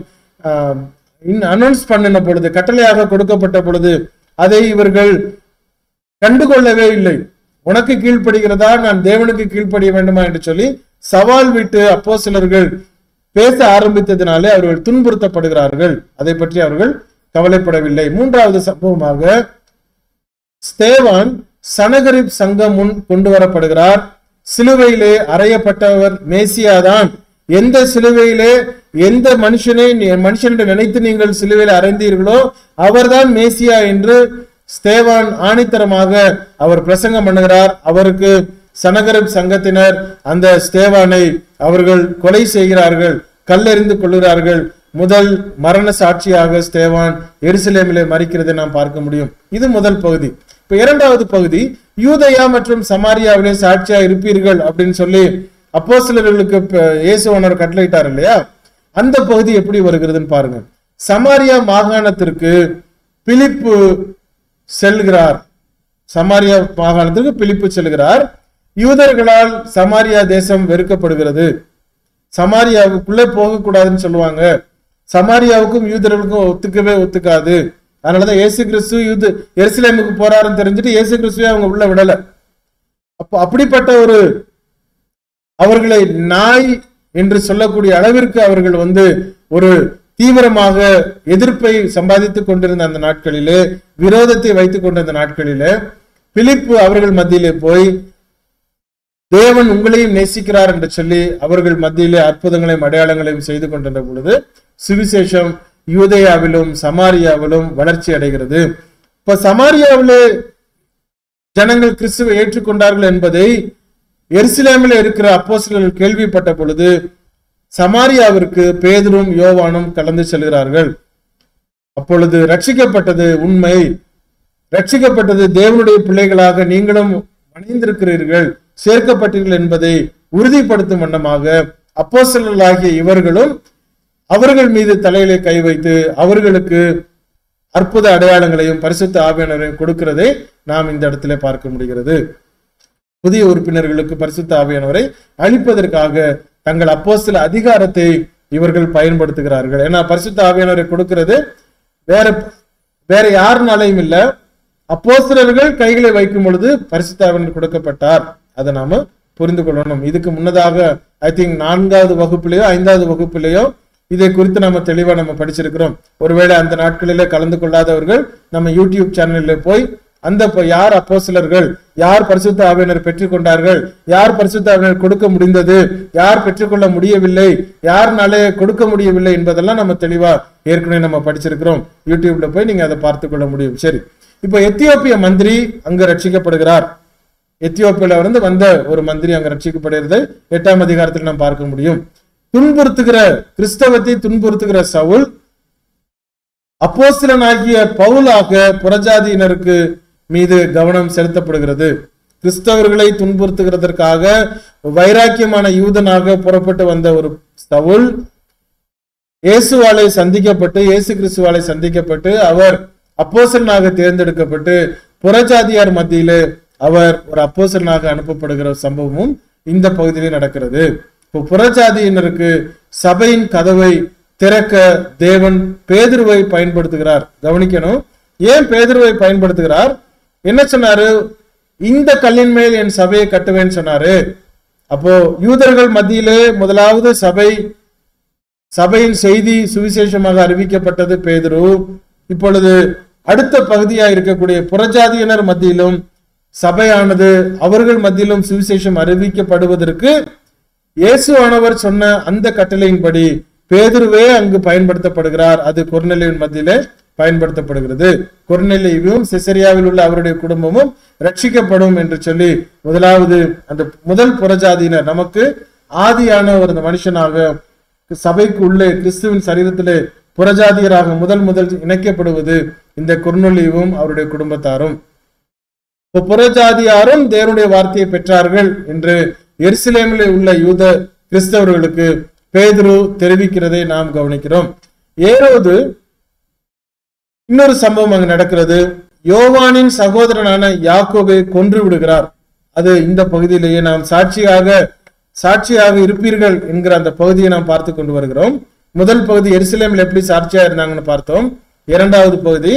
அனௌன்ஸ் பண்ணின பொழுது, கட்டளையாக கொடுக்கப்பட்ட பொழுது அதை இவர்கள் கண்டுகொள்ளவே இல்லை. உனக்கு கீழ்ப்படுகிறதா, நான் தேவனுக்கு கீழ்ப்படிய வேண்டுமா என்று சொல்லி சவால் விட்டு அப்போஸ்தலர்கள் பேச ஆரம்பித்ததினாலே அவர்கள் துன்புறுத்தப்படுகிறார்கள். அதை பற்றி அவர்கள் கவலைப்படவில்லை. 3வது சம்பவமாக ஸ்தேவான் சனகரிப் சங்கம் முன் கொண்டு வரப்படுகிறார். சிலுவையிலே அறையப்பட்டவர் மேசியாதான். எந்த சிலுவையிலே எந்த மனுஷனை நினைத்து நீங்கள் சிலுவையில் அறைந்தீர்களோ அவர்தான் மேசியா என்று ஸ்தேவான் ஆணித்தரமாக அவர் பிரசங்கம் பண்ணுகிறார். அவருக்கு சனகரிப் சங்கத்தினர் அந்த ஸ்தேவானை அவர்கள் கொலை செய்கிறார்கள், கல்லெறிந்து கொள்கிறார்கள். முதல் மரண சாட்சியாக ஸ்தேவான் எருசலேமிலே மரிக்கிறதை நாம் பார்க்க முடியும். இது முதல் பகுதி. இப்ப 2வது பகுதி, யூதேயா மற்றும் சமாரியாவிலே சாட்சியா இருப்பீர்கள் அப்படின்னு சொல்லி அப்போஸ்தலர்களுக்கு இயேசுவானவர் கட்டளையிட்டார் இல்லையா, அந்த பகுதி எப்படி வருகிறதுன்னு பாருங்க. சமாரியா மாகாணத்திற்கு பிலிப்பு செல்கிறார். சமாரியா மாகாணத்திற்கு பிலிப்பு செல்கிறார். யூதர்களால் சமாரியா தேசம் வெறுக்கப்படுகிறது. சமாரியாவுக்குள்ளே போகக்கூடாதுன்னு சொல்லுவாங்க. சமாரியாவுக்கும் யூதர்களுக்கும் ஒத்துக்காது. அதனாலதான் இயேசு கிறிஸ்து எருசலேமுக்கு போறாருன்னு தெரிஞ்சுட்டு இயேசு கிறிஸ்துவே அவங்க உள்ள விடல. அப்போ அப்படிப்பட்ட ஒரு அவர்களை நாய் என்று சொல்லக்கூடிய அளவிற்கு அவர்கள் ஒரு தீவிரமாக எதிர்ப்பை சம்பாதித்துக் கொண்டிருந்த அந்த நாட்களிலே, விரோதத்தை வைத்துக் கொண்டிருந்த நாட்களிலே பிலிப்பு அவர்கள் மத்தியிலே போய் தேவன் உங்களையும் நேசிக்கிறார் என்று சொல்லி அவர்கள் மத்தியிலே அற்புதங்களையும் அடையாளங்களையும் செய்து கொண்டிருந்த பொழுது சுவிசேஷம் யூதேயாவிலும் சமாரியாவிலும் வளர்ச்சி அடைகிறது. இப்ப சமாரியாவிலே ஜனங்கள் கிறிஸ்துவை ஏற்றுக்கொண்டார்கள் என்பதை எருசலேமில் இருக்கிற அப்போஸ்தலர்கள் கேள்விப்பட்ட பொழுது சமாரியாவிற்கு பேதுரும் யோவானும் கலந்து செல்கிறார்கள். அப்பொழுது ரட்சிக்கப்பட்டது உண்மை, ரட்சிக்கப்பட்டது தேவனுடைய பிள்ளைகளாக நீங்களும் அணிந்திருக்கிறீர்கள், சேர்க்கப்பட்டீர்கள் என்பதை உறுதிப்படுத்தும் வண்ணமாக அப்போஸ்தலர்களாகிய இவர்களும் அவர்கள் மீது தலையிலே கை வைத்து அவர்களுக்கு அற்புத அடையாளங்களையும் பரிசுத்த ஆவியானவரையும் கொடுக்கிறதை நாம் இந்த இடத்துல பார்க்க முடிகிறது. புதிய உறுப்பினர்களுக்கு பரிசுத்த ஆவியானவரை அளிப்பதற்காக தங்கள் அப்போஸ்தல அதிகாரத்தை இவர்கள் பயன்படுத்துகிறார்கள். ஏன்னா பரிசுத்த ஆவியானவரை கொடுக்கிறது வேற யாருனாலையும் இல்ல, அப்போஸ்தலர்கள் கைகளை வைக்கும் பொழுது பரிசுத்த ஆவியானவர் கொடுக்கப்பட்டார். அதை நாம புரிந்து கொள்ளணும். இதுக்கு முன்னதாக ஐ திங்க் 4வது வகுப்பிலேயோ 5வது வகுப்பிலேயோ இதை குறித்து நம்ம தெளிவா நம்ம படிச்சிருக்கிறோம். ஒருவேளை அந்த நாட்களிலே கலந்து கொள்ளாதவர்கள் நம்ம யூடியூப் சேனலில் போய் அந்த யார் அப்போஸ்தலர்கள், யார் பரிசுத்த ஆவியானவர் பெற்றுக்கொண்டார்கள், யார் பரிசுத்த ஆவியானவர் கொடுக்க முடிந்தது, யார் பெற்றுக்கொள்ள முடியவில்லை, யாருனாலே கொடுக்க முடியவில்லை என்பதெல்லாம் நம்ம தெளிவா ஏற்கனவே நம்ம படிச்சிருக்கிறோம். யூடியூப்ல போய் நீங்க அதை பார்த்து கொள்ள முடியும். சரி, இப்ப எத்தியோப்பிய மந்திரி அங்கு ரட்சிக்கப்படுகிறார். எத்தியோப்பியில வந்த ஒரு மந்திரி அங்க ரட்சிக்கப்படுகிறது 8ஆம் அதிகாரத்தில் நாம் பார்க்க முடியும். கிறிஸ்தவத்தை துன்புறுத்துகிற சவுல் அப்போஸ்தலனாகிய பவுலாக புறஜாதியினருக்கு மீது கவனம் செலுத்தப்படுகிறது. கிறிஸ்தவர்களை துன்புறுத்துகிறதற்காக வைராக்கியமான யூதனாக புறப்பட்டு வந்த ஒரு சவுல் இயேசுவாலை சந்திக்கப்பட்டு இயேசு கிறிஸ்துவாலை சந்திக்கப்பட்டு அவர் அப்போஸ்தலனாக தேர்ந்தெடுக்கப்பட்டு புறஜாதியார் மத்தியிலே அவர் ஒரு அப்போஸ்தலனாக அனுப்பப்படுகிற சம்பவமும் இந்த பகுதியிலே நடக்கிறது. இப்போ புறஜாதியினருக்கு சபையின் கதவை திறக்க தேவன் பேதுருவை பயன்படுத்துகிறார். கவனிக்கணும், ஏன் பேதுருவை பயன்படுத்துகிறார்? என்ன சொன்னாரு? இந்த கல்லின் மேல் என் சபையை கட்டுவேன்னு சொன்னாரு. அப்போ யூதர்கள் மத்தியிலே முதலாவது சபையின் செய்தி சுவிசேஷமாக அறிவிக்கப்பட்டது பேதுரு. இப்பொழுது அடுத்த பகுதியா இருக்கக்கூடிய புறஜாதியினர் மத்தியிலும் சபையானது அவர்கள் மத்தியிலும் சுவிசேஷம் அறிவிக்கப்படுவதற்கு இயேசுவானவர் சொன்ன அந்த கட்டளையின்படி பேதுருவே அங்கு பயன்படுத்தப்படுகிறார். அது கொர்நேலியுவின் மத்தியிலே பயன்படுத்தப்படுகிறது. கொர்நேலியுவும் செசரியாவில் உள்ள அவருடைய குடும்பமும் ரட்சிக்கப்படும் என்று சொல்லி முதலாவது அந்த முதல் புறஜாதியினர் நமக்கு ஆதியான ஒரு மனுஷனாக சபைக்கு உள்ளே கிறிஸ்துவின் சரீரத்திலே புறஜாதியராக முதல் இணைக்கப்படுவது இந்த கொர்நேலியுவும் அவருடைய குடும்பத்தாரும். புறஜாதியாரும் தேவனுடைய வார்த்தையை பெற்றார்கள் என்று எருசலேமில் உள்ள யூத கிறிஸ்தவர்களுக்கு பேதுரு தெரிவிக்கிறதை நாம் கவனிக்கிறோம். ஏரோது இன்னொரு சம்பவம் அங்கு நடக்கிறது. யோவானின் சகோதரனான யாக்கோபை கொன்று விடுகிறார். அது இந்த பகுதியிலேயே நாம் சாட்சியாக இருப்பீர்கள் என்கிற அந்த பகுதியை நாம் பார்த்து கொண்டு வருகிறோம். முதல் பகுதி எருசலேமில் எப்படி சாட்சியா இருந்தாங்கன்னு பார்த்தோம். இரண்டாவது பகுதி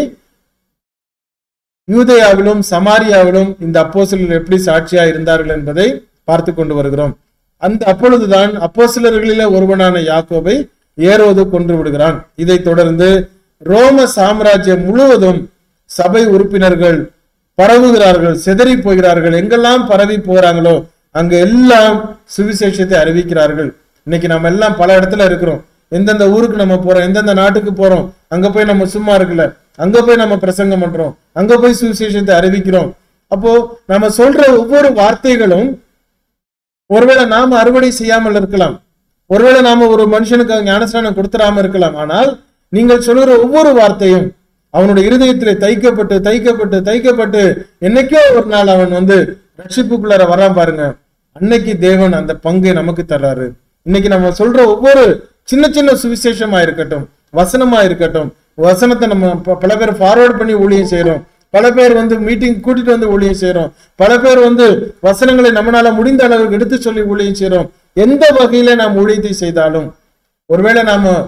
யூதேயாவிலும் சமாரியாவிலும் இந்த அப்போஸ்தலர்கள் எப்படி சாட்சியா இருந்தார்கள் என்பதை பார்த்து கொண்டு வருகிறோம். அப்பொழுதுதான் அப்போஸ்தலர்களிலே ஒருவனான யாக்கோபை ஏரோது கொன்று விடுகிறான். இதை தொடர்ந்து ரோம சாம்ராஜ்யம் முழுவதும் சபை உறுப்பினர்கள் பரவுகிறார்கள், சிதறி போகிறார்கள். எங்கெல்லாம் பரவி போகிறாங்களோ அங்க எல்லாம் சுவிசேஷத்தை அறிவிக்கிறார்கள். இன்னைக்கு நம்ம எல்லாம் பல இடத்துல இருக்கிறோம். எந்தெந்த ஊருக்கு நம்ம போறோம், எந்தெந்த நாட்டுக்கு போறோம், அங்க போய் நம்ம சும்மா இருக்குல்ல, அங்க போய் நம்ம பிரசங்கம் பண்றோம், அங்க போய் சுவிசேஷத்தை அறிவிக்கிறோம். அப்போ நம்ம சொல்ற ஒவ்வொரு வார்த்தைகளும் ஒருவேளை நாம அறுவடை செய்யாமல் இருக்கலாம், ஒருவேளை நாம ஒரு மனுஷனுக்கு ஞானஸ்நானம் கொடுத்துடாம இருக்கலாம். ஆனால் நீங்கள் சொல்கிற ஒவ்வொரு வார்த்தையும் அவனுடைய இருதயத்திலே தைக்கப்பட்டு தைக்கப்பட்டு தைக்கப்பட்டு என்னைக்கோ ஒரு நாள் அவன் ரட்சிப்புக்குள்ளார வரான் பாருங்க. அன்னைக்கு தேவன் அந்த பங்கை நமக்கு தர்றாரு. இன்னைக்கு நம்ம சொல்ற ஒவ்வொரு சின்ன சின்ன சுவிசேஷமா இருக்கட்டும், வசனமா இருக்கட்டும், வசனத்தை நம்ம பல பேர் ஃபார்வர்ட் பண்ணி ஊழியம் செய்யறோம், பல பேர் மீட்டிங் கூட்டிட்டு ஊழியம் செய்யறோம், பல பேர் வசனங்களை நம்மளால முடிந்த அளவுக்கு எடுத்து சொல்லி ஊழியம் செய்யறோம். எந்த வகையில நாம் ஊழியத்தை செய்தாலும் ஒருவேளை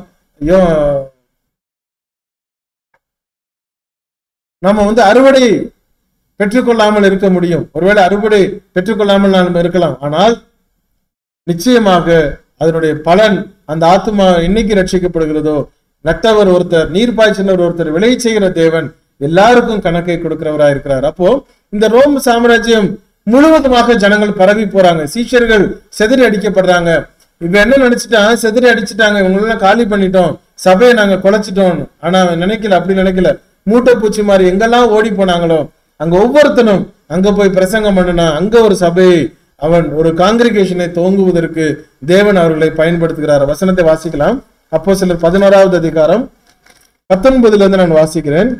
நம்ம அறுவடை பெற்றுக்கொள்ளாமல் இருக்க முடியும், ஒருவேளை அறுவடை பெற்றுக்கொள்ளாமல் நாம் இருக்கலாம். ஆனால் நிச்சயமாக அதனுடைய பலன் அந்த ஆத்மா என்னைக்கு ரட்சிக்கப்படுகிறதோ, நட்டவர் ஒருத்தர், நீர் பாய்ச்சினவர் ஒருத்தர், விளை செய்கிற தேவன் எல்லாருக்கும் கணக்கை கொடுக்கிறவராக இருக்கிறார். அப்போ இந்த ரோம் சாம்ராஜ்யம் முழுவதுமாக ஜனங்கள் பரவி போறாங்க, சீஷர்கள் செதறி அடிக்கப்படுறாங்க. இப்ப என்ன நினைச்சிட்டான், செதறி அடிச்சுட்டாங்க, இவங்களெல்லாம் காலி பண்ணிட்டோம், சபையை நாங்க குலைச்சிட்டோம். ஆனா நினைக்கல, அப்படி நினைக்கல. மூட்டை பூச்சி மாதிரி எங்கெல்லாம் ஓடி போனாங்களோ அங்க ஒவ்வொருத்தனும் அங்க போய் பிரசங்கம் பண்ணுனா அங்க ஒரு சபையை, அவன் ஒரு காங்கிரிகேஷனை துவங்குவதற்கு தேவன் அவர்களை பயன்படுத்துகிறார். வசனத்தை வாசிக்கலாம். அப்போஸ்தலர் 11வது அதிகாரம் 19 நான் வாசிக்கிறேன்.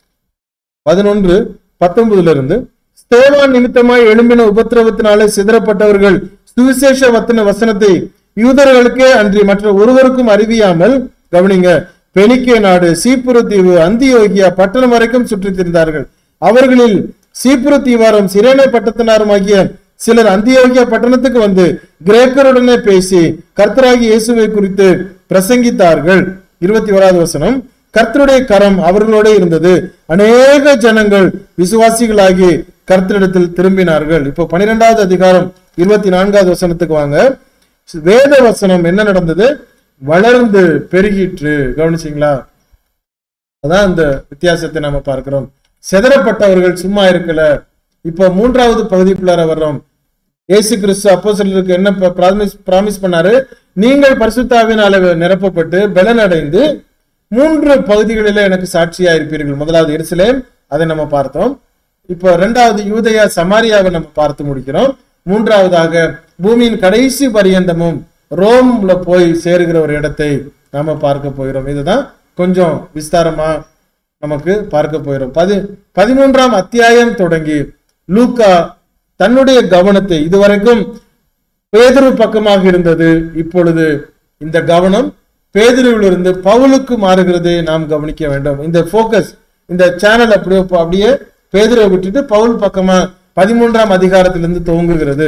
11:19 ஸ்தேவான் நிமித்தமாய் எழும்பின உபத்திரவத்தினாலே சிதறப்பட்டவர்கள் சுவிசேஷ வசனத்தை யூதர்களுக்கே அன்றி மற்ற ஒருவருக்கும் அறிவியாமல், கவனிங்க, பெனிக்கே நாடு, சீப்புரு தீவு, அந்தியோகியா பட்டணம் வரைக்கும் சுற்றித் திரிந்தார்கள். அவர்களில் சீப்புரு தீவாரும் சிரேனே பட்டத்தினாரும் ஆகிய சிலர் அந்தியோகியா பட்டணத்துக்கு கிரேக்கருடனே பேசி கர்த்தராகிய இயேசுவை குறித்து பிரசங்கித்தார்கள். 21வது வசனம், கர்த்தருடைய கரம் அவர்களோட இருந்தது, அநேக ஜனங்கள் விசுவாசிகளாகி கர்த்தரிடத்தில் திரும்பினார்கள். இப்போ 12வது அதிகாரம் 24வது வசனத்துக்கு வாங்க. வேத வசனம் என்ன நடந்தது? வளர்ந்து பெருகிற்று. கவனிச்சிங்களா? அதான் இந்த வித்தியாசத்தை நம்ம பார்க்கிறோம். செதறப்பட்டவர்கள் சும்மா இருக்கல. இப்ப 3வது பகுதிக்குள்ளார வர்றோம். இயேசு கிறிஸ்து அப்போஸ்தலருக்கு என்ன பிராமிஸ் பண்ணாரு? நீங்கள் பரிசுத்தாவினால நிரப்பப்பட்டு பலன் அடைந்து 3 பகுதிகளில எனக்கு சாட்சியா இருப்பீர்கள். முதலாவது எருசலேம், அதை நம்ம பார்த்தோம். இப்போ 2வது யூதேயா சமாரியாவை நம்ம பார்த்து முடிக்கிறோம். 3வதாக பூமியின் கடைசி பரியந்தமும் ரோம்ல போய் சேருகிற ஒரு இடத்தை நாம பார்க்க போகிறோம். இதுதான் கொஞ்சம் விஸ்தாரமா நமக்கு பார்க்க போகிறோம். 13ஆம் அத்தியாயம் தொடங்கி லூக்கா தன்னுடைய கவனத்தை, இதுவரைக்கும் பேதுரு பக்கமாக இருந்தது, இப்பொழுது இந்த கவனம் பேதுருவிலிருந்து பவுலுக்கு மாறுகிறதை நாம் கவனிக்க வேண்டும். இந்த போக்கஸ், இந்த சேனல் அப்படியே பேதுருவை விட்டுட்டு பவுல் பக்கமா 13ஆம் அதிகாரத்திலிருந்து துவங்குகிறது.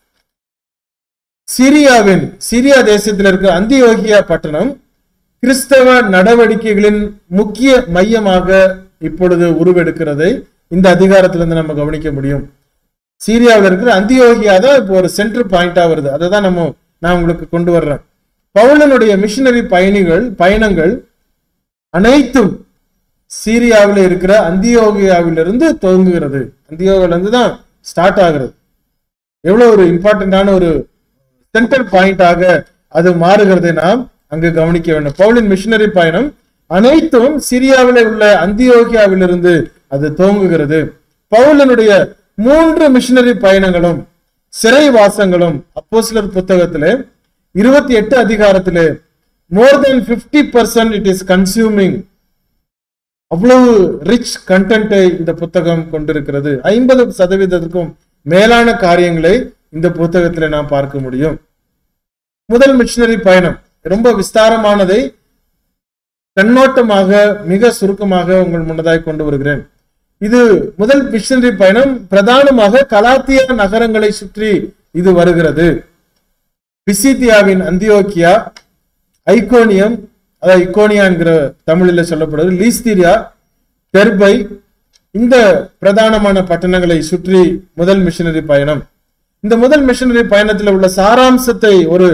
சிரியா தேசத்தில் இருக்கிற அந்தியோகியா பட்டணம் கிறிஸ்தவ நடவடிக்கைகளின் முக்கிய மையமாக இப்பொழுது உருவெடுக்கிறதை இந்த அதிகாரத்திலிருந்து நம்ம கவனிக்க முடியும். சீரியாவில் இருக்கிற அந்தியோகியா தான் இப்போ ஒரு சென்டர் பாயிண்டா வருது. அதை தான் நான் உங்களுக்கு கொண்டு வர்றேன். பவுலனுடைய மிஷனரி பயணங்கள் அனைத்தும் சீரியாவில் இருக்கிற அந்தியோகியாவிலிருந்து துவங்குகிறது. அந்தியோகியிலிருந்து தான் ஸ்டார்ட் ஆகிறது. எவ்வளவு ஒரு இம்பார்ட்டன்டான ஒரு சென்டர் பாயிண்டாக அது மாறுகிறதை நாம் அங்கு கவனிக்க வேண்டும். பவுலின் மிஷனரி பயணம் அனைத்தும் சிரியாவில் உள்ள அந்தியோகியாவிலிருந்து அது துவங்குகிறது. பவுலனுடைய 3 மிஷனரி பயணங்களும் சிறை வாசங்களும் அப்போஸ்தலர் புத்தகத்திலே 28 அதிகாரத்திலே more than 50% it is consuming. அவ்வளவு ரிச் கண்டென்ட்டை இந்த புத்தகம் கொண்டிருக்கிறது. 50% மேலான காரியங்களை இந்த புத்தகத்துல நாம் பார்க்க முடியும். முதல் மிஷனரி பயணம் ரொம்ப விஸ்தாரமானதை கண்ணோட்டமாக மிக சுருக்கமாக உங்கள் முன்னதாய் கொண்டு வருகிறேன். இது முதல் மிஷனரி பயணம் பிரதானமாக கலாத்திய நகரங்களை சுற்றி இது வருகிறது. பிசிதியாவின் அந்தியோக்கியா, ஐகோனியம், அதாவது இக்கோனியா என்கிற தமிழில் சொல்லப்படுவது, லீஸ்திரியா, தெர்பை, இந்த பிரதானமான பட்டணங்களை சுற்றி முதல் மிஷனரி பயணம். இந்த முதல் மிஷனரி பயணத்தில் உள்ள சாராம்சத்தை, ஒரு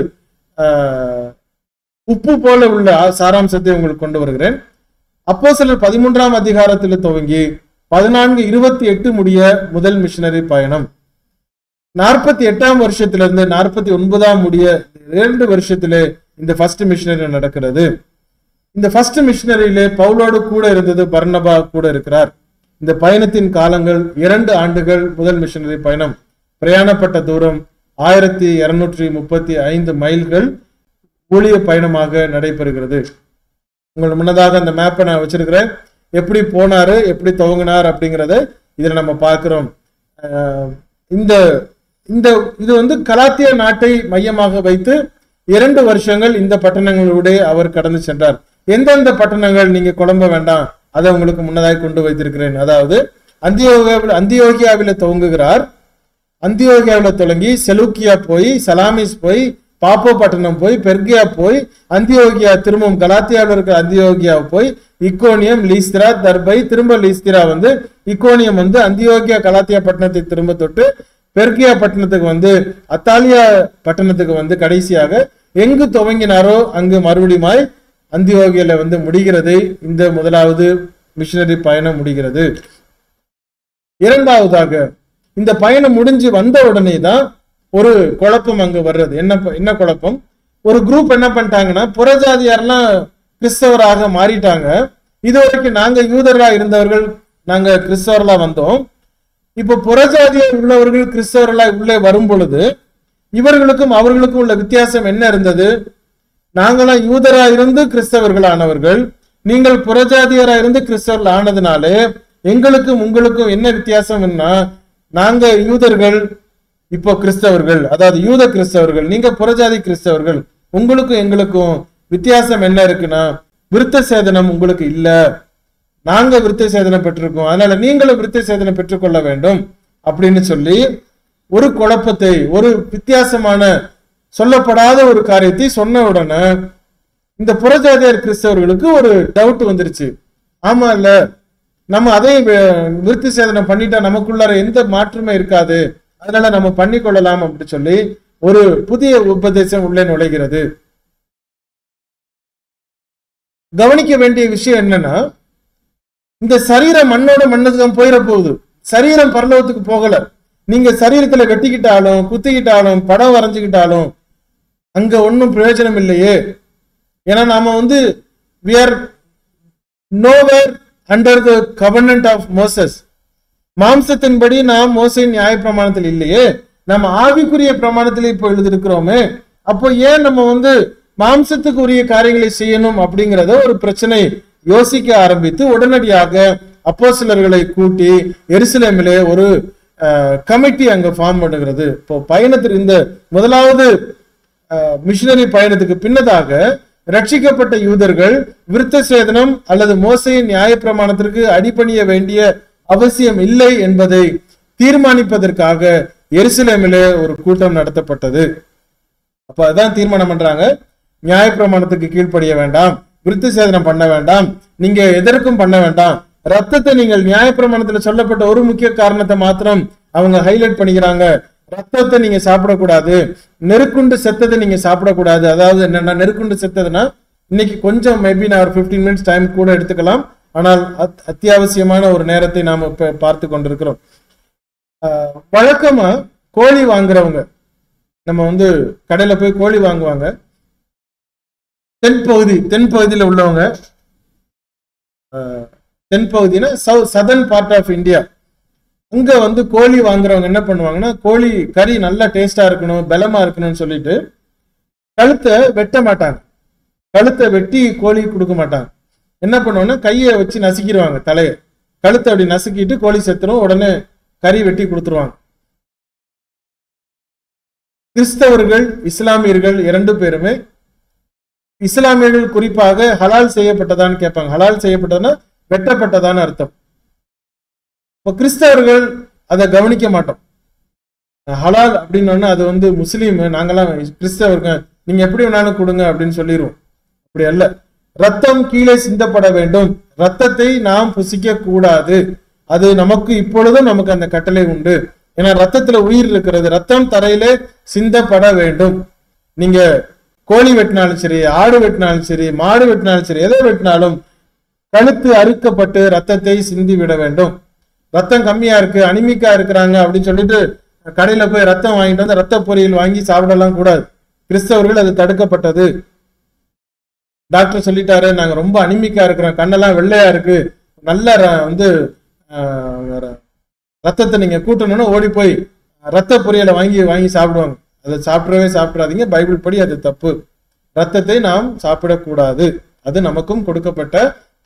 உப்பு போல உள்ள சாராம்சத்தை உங்களுக்கு கொண்டு வருகிறேன். அப்போஸ்தலர் 13ஆம் அதிகாரத்தில் துவங்கி 14:28 முடிய முதல் மிஷனரி பயணம். 48ஆம் வருஷத்திலிருந்து 49ஆம் முடிய 2 வருஷத்திலே இந்த ஃபர்ஸ்ட் மிஷனரி நடக்கிறது. இந்த ஃபர்ஸ்ட் மிஷனரியிலே பவுலோடு கூட இருந்தது பர்னபா கூட இருக்கிறார். இந்த பயணத்தின் காலங்கள் 2 ஆண்டுகள். முதல் மிஷனரி பயணம் பிரயாணப்பட்ட தூரம் 1235 மைல்கள் ஊழிய பயணமாக நடைபெறுகிறது. உங்கள் முன்னதாக அந்த மேப்பை நான் வச்சிருக்கிறேன். எப்படி போனாரு, எப்படி துவங்கினார் அப்படிங்கிறத இதுல நம்ம பார்க்கிறோம். இந்த இந்த இது வந்து கலாத்திய நாட்டை மையமாக வைத்து 2 வருஷங்கள் இந்த பட்டணங்களோட அவர் கடந்து சென்றார். எந்தெந்த பட்டணங்கள் நீங்க குழம்ப வேண்டாம், அதை உங்களுக்கு முன்னதாக கொண்டு வைத்திருக்கிறேன். அதாவது அந்தியோகியாவில துவங்குகிறார். அந்தியோகியாவில தொடங்கி செலூக்கியா போய், சலாமிஸ் போய், பாப்போ பட்டணம் போய், பெர்கியா போய், அந்தியோகியா திரும்பவும் கலாத்தியாவில் இருக்கிற அந்தியோகியா போய், இக்கோனியம், லீஸ்திரா, தர்பை, திரும்ப லீஸ்திரா வந்து இக்கோனியம் வந்து அந்தியோகியா கலாத்தியா பட்டணத்தை திரும்ப தொட்டு பெர்கியா பட்டணத்துக்கு வந்து அத்தாலியா பட்டணத்துக்கு வந்து கடைசியாக எங்கு துவங்கினாரோ அங்கு மறுபடியுமாய் அந்தியோகியால வந்து முடிகிறது. இந்த முதலாவது மிஷனரி பயணம் முடிகிறது. இரண்டாவதாக இந்த பயணம் முடிஞ்சு வந்த உடனே தான் ஒரு குழப்பம் அங்கு வர்றது. என்ன குழப்பம்? ஒரு குரூப் என்ன பண்ணிட்டாங்கன்னா, புறஜாதியாரெல்லாம் கிறிஸ்தவராக மாறிட்டாங்க. இதுவரைக்கும் நாங்க யூதர்களா இருந்தவர்கள் நாங்க கிறிஸ்தவர்களா வந்தோம். இப்போ புறஜாதியர் உள்ளவர்கள் கிறிஸ்தவர்களா உள்ளே வரும் பொழுது இவர்களுக்கும் அவர்களுக்கும் உள்ள வித்தியாசம் என்ன இருந்தது? நாங்களாம் யூதரா இருந்து கிறிஸ்தவர்கள் ஆனவர்கள், நீங்கள் புறஜாதியரா இருந்து கிறிஸ்தவர்கள் ஆனதுனாலே எங்களுக்கும் உங்களுக்கும் என்ன வித்தியாசம்னா, நாங்க யூதர்கள் இப்போ கிறிஸ்தவர்கள், அதாவது யூத கிறிஸ்தவர்கள், நீங்க புறஜாதி கிறிஸ்தவர்கள், உங்களுக்கும் எங்களுக்கும் வித்தியாசம் என்ன இருக்குன்னா, விருத்த சேதனம் உங்களுக்கு இல்ல, நாங்க விருத்த சேதனம் பெற்றிருக்கோம், அதனால நீங்களும் விருத்த சேதனம் பெற்றுக்கொள்ள வேண்டும் அப்படின்னு சொல்லி ஒரு குழப்பத்தை, ஒரு வித்தியாசமான சொல்லப்படாத ஒரு காரியத்தை சொன்ன உடனே இந்த புறஜாதியார் கிறிஸ்தவர்களுக்கு ஒரு டவுட் வந்துருச்சு. ஆமா இல்ல, நம்ம அதை விருத்தி சேதனம் பண்ணிட்டா நமக்குள்ளார எந்த மாற்றமே இருக்காது, அதனால நம்ம பண்ணிக்கொள்ளலாம் அப்படின்னு சொல்லி ஒரு புதிய உபதேசம் உள்ளே நுழைகிறது. கவனிக்க வேண்டிய விஷயம் என்னன்னா, இந்த சரீரம் மண்ணோட மண்ணுக்கு தான் போயிட போகுது, சரீரம் பரலோகத்துக்கு போகல. நீங்க சரீரத்துல வெட்டிக்கிட்டாலும் குத்திக்கிட்டாலும் படம் வரைஞ்சுக்கிட்டாலும் அங்க ஒன்றும் பிரயோஜனம் இல்லையே. ஏன்னா நாம வந்து we are nowhere under the covenant of Moses. மாம்சத்தின்படி நாம் மோசையின் நியாய பிரமாணத்தில் இல்லையே, நம்ம ஆவிக்குரிய பிரமாணத்தில் இப்போ எழுதிருக்கிறோமே. அப்போ ஏன் நம்ம வந்து மாம்சத்துக்கு உரிய காரியங்களை செய்யணும் அப்படிங்கிறத ஒரு பிரச்சனை யோசிக்க ஆரம்பித்து உடனடியாக அப்போஸ்தலர்களை கூட்டி எருசலேமிலே ஒரு கமிட்டி அங்க ஃபார்ம் பண்ணுகிறது. இப்போ பயணத்துக்கு இந்த முதலாவது மிஷனரி பயணத்துக்கு பின்னதாக ரட்சிக்கப்பட்ட யூதர்கள் விருத்த சேதனம் அல்லது மோசையின் நியாய பிரமாணத்திற்கு அடிபணிய வேண்டிய அவசியம் இல்லை என்பதை தீர்மானிப்பதற்காக எருசலேமிலே ஒரு கூட்டம் நடத்தப்பட்டது. அப்ப அதான் தீர்மானம் பண்றாங்க, நியாய பிரமாணத்துக்கு கீழ்ப்படிய வேண்டாம், விருத்த சேதனம் பண்ண வேண்டாம், நீங்க எதற்கும் பண்ண வேண்டாம். ரத்தத்தை நீங்கள் நியாய பிரமாணத்துல சொல்லப்பட்ட ஒரு முக்கிய காரணத்தை மாத்திரம் அவங்க ஹைலைட் பண்ணிக்கிறாங்க, ரத்தத்தை நீங்க சாப்பிடக்கூடாது, நெருக்குண்டு செத்ததை நீங்க சாப்பிடக்கூடாது. அதாவது என்னன்னா, நெருக்குண்டு செத்ததுன்னா இன்னைக்கு கொஞ்சம் மேபி நான் ஒரு 15 மினிட்ஸ் டைம் கூட எடுத்துக்கலாம், ஆனால் அத்தியாவசியமான ஒரு நேரத்தை நாம இப்ப பார்த்து கொண்டிருக்கிறோம். வழக்கமா கோழி வாங்குறவங்க, நம்ம வந்து கடையில போய் கோழி வாங்குவாங்க, தென்பகுதியில உள்ளவங்க, தென்பகுதினா சதர்ன் பார்ட் ஆஃப் இந்தியா, அங்க வந்து கோழி வாங்குறவங்க என்ன பண்ணுவாங்கன்னா, கோழி கறி நல்லா டேஸ்டா இருக்கணும், பலமா இருக்கணும்னு சொல்லிட்டு கழுத்தை வெட்ட மாட்டாங்க, கழுத்தை வெட்டி கோழி கொடுக்க மாட்டாங்க. என்ன பண்ணுவாங்கன்னா, கையை வச்சு நசுக்கிடுவாங்க, தலையை கழுத்தை அப்படி நசுக்கிட்டு கோழி செத்துரும், உடனே கறி வெட்டி கொடுத்துருவாங்க. கிறிஸ்தவர்கள் இஸ்லாமியர்கள் 2 பேருமே, இஸ்லாமியர்கள் குறிப்பாக ஹலால் செய்யப்பட்டதான்னு கேட்பாங்க. ஹலால் செய்யப்பட்டதுன்னா வெட்டப்பட்டதான்னு அர்த்தம். இப்போ கிறிஸ்தவர்கள் அதை கவனிக்க மாட்டோம். ஹலால் அப்படின்னா அது வந்து முஸ்லீம், நாங்கெல்லாம் கிறிஸ்தவர்கள், நீங்க எப்படி வேணாலும் கொடுங்க அப்படின்னு சொல்லிடுவோம். அப்படி அல்ல, ரத்தம் கீழே சிந்தப்பட வேண்டும், ரத்தத்தை நாம் புசிக்க கூடாது, அது நமக்கு இப்பொழுதும் நமக்கு அந்த கட்டளை உண்டு. ஏன்னா ரத்தத்துல உயிர் இருக்கிறது, ரத்தம் தரையிலே சிந்தப்பட வேண்டும். நீங்க கோழி வெட்டினாலும் சரி, ஆடு வெட்டினாலும் சரி, மாடு வெட்டினாலும் சரி, எதை வெட்டினாலும் கழுத்து அறுக்கப்பட்டு ரத்தத்தை சிந்தி விட வேண்டும். ரத்தம் கம்மியா இருக்கு, அனிமிக்கா இருக்கிறாங்க அப்படின்னு சொல்லிட்டு கடையில போய் ரத்தம் வாங்கிட்டு வந்து ரத்த பொரியல் வாங்கி சாப்பிடலாம் கூடாது. கிறிஸ்தவர்கள் அது தடுக்கப்பட்டது. டாக்டர் சொல்லிட்டாரு, நாங்க ரொம்ப அனிமிக்கா இருக்கிறோம், கண்ணெல்லாம் வெள்ளையா இருக்கு, நல்ல வந்து ரத்தத்தை நீங்க கூட்டணும்னு ஓடி போய் ரத்த பொரியலை வாங்கி சாப்பிடுவாங்க. அதை சாப்பிடாதீங்க, பைபிள் படி அது தப்பு. ரத்தத்தை நாம் சாப்பிடக்கூடாது, அது நமக்கும் கொடுக்கப்பட்ட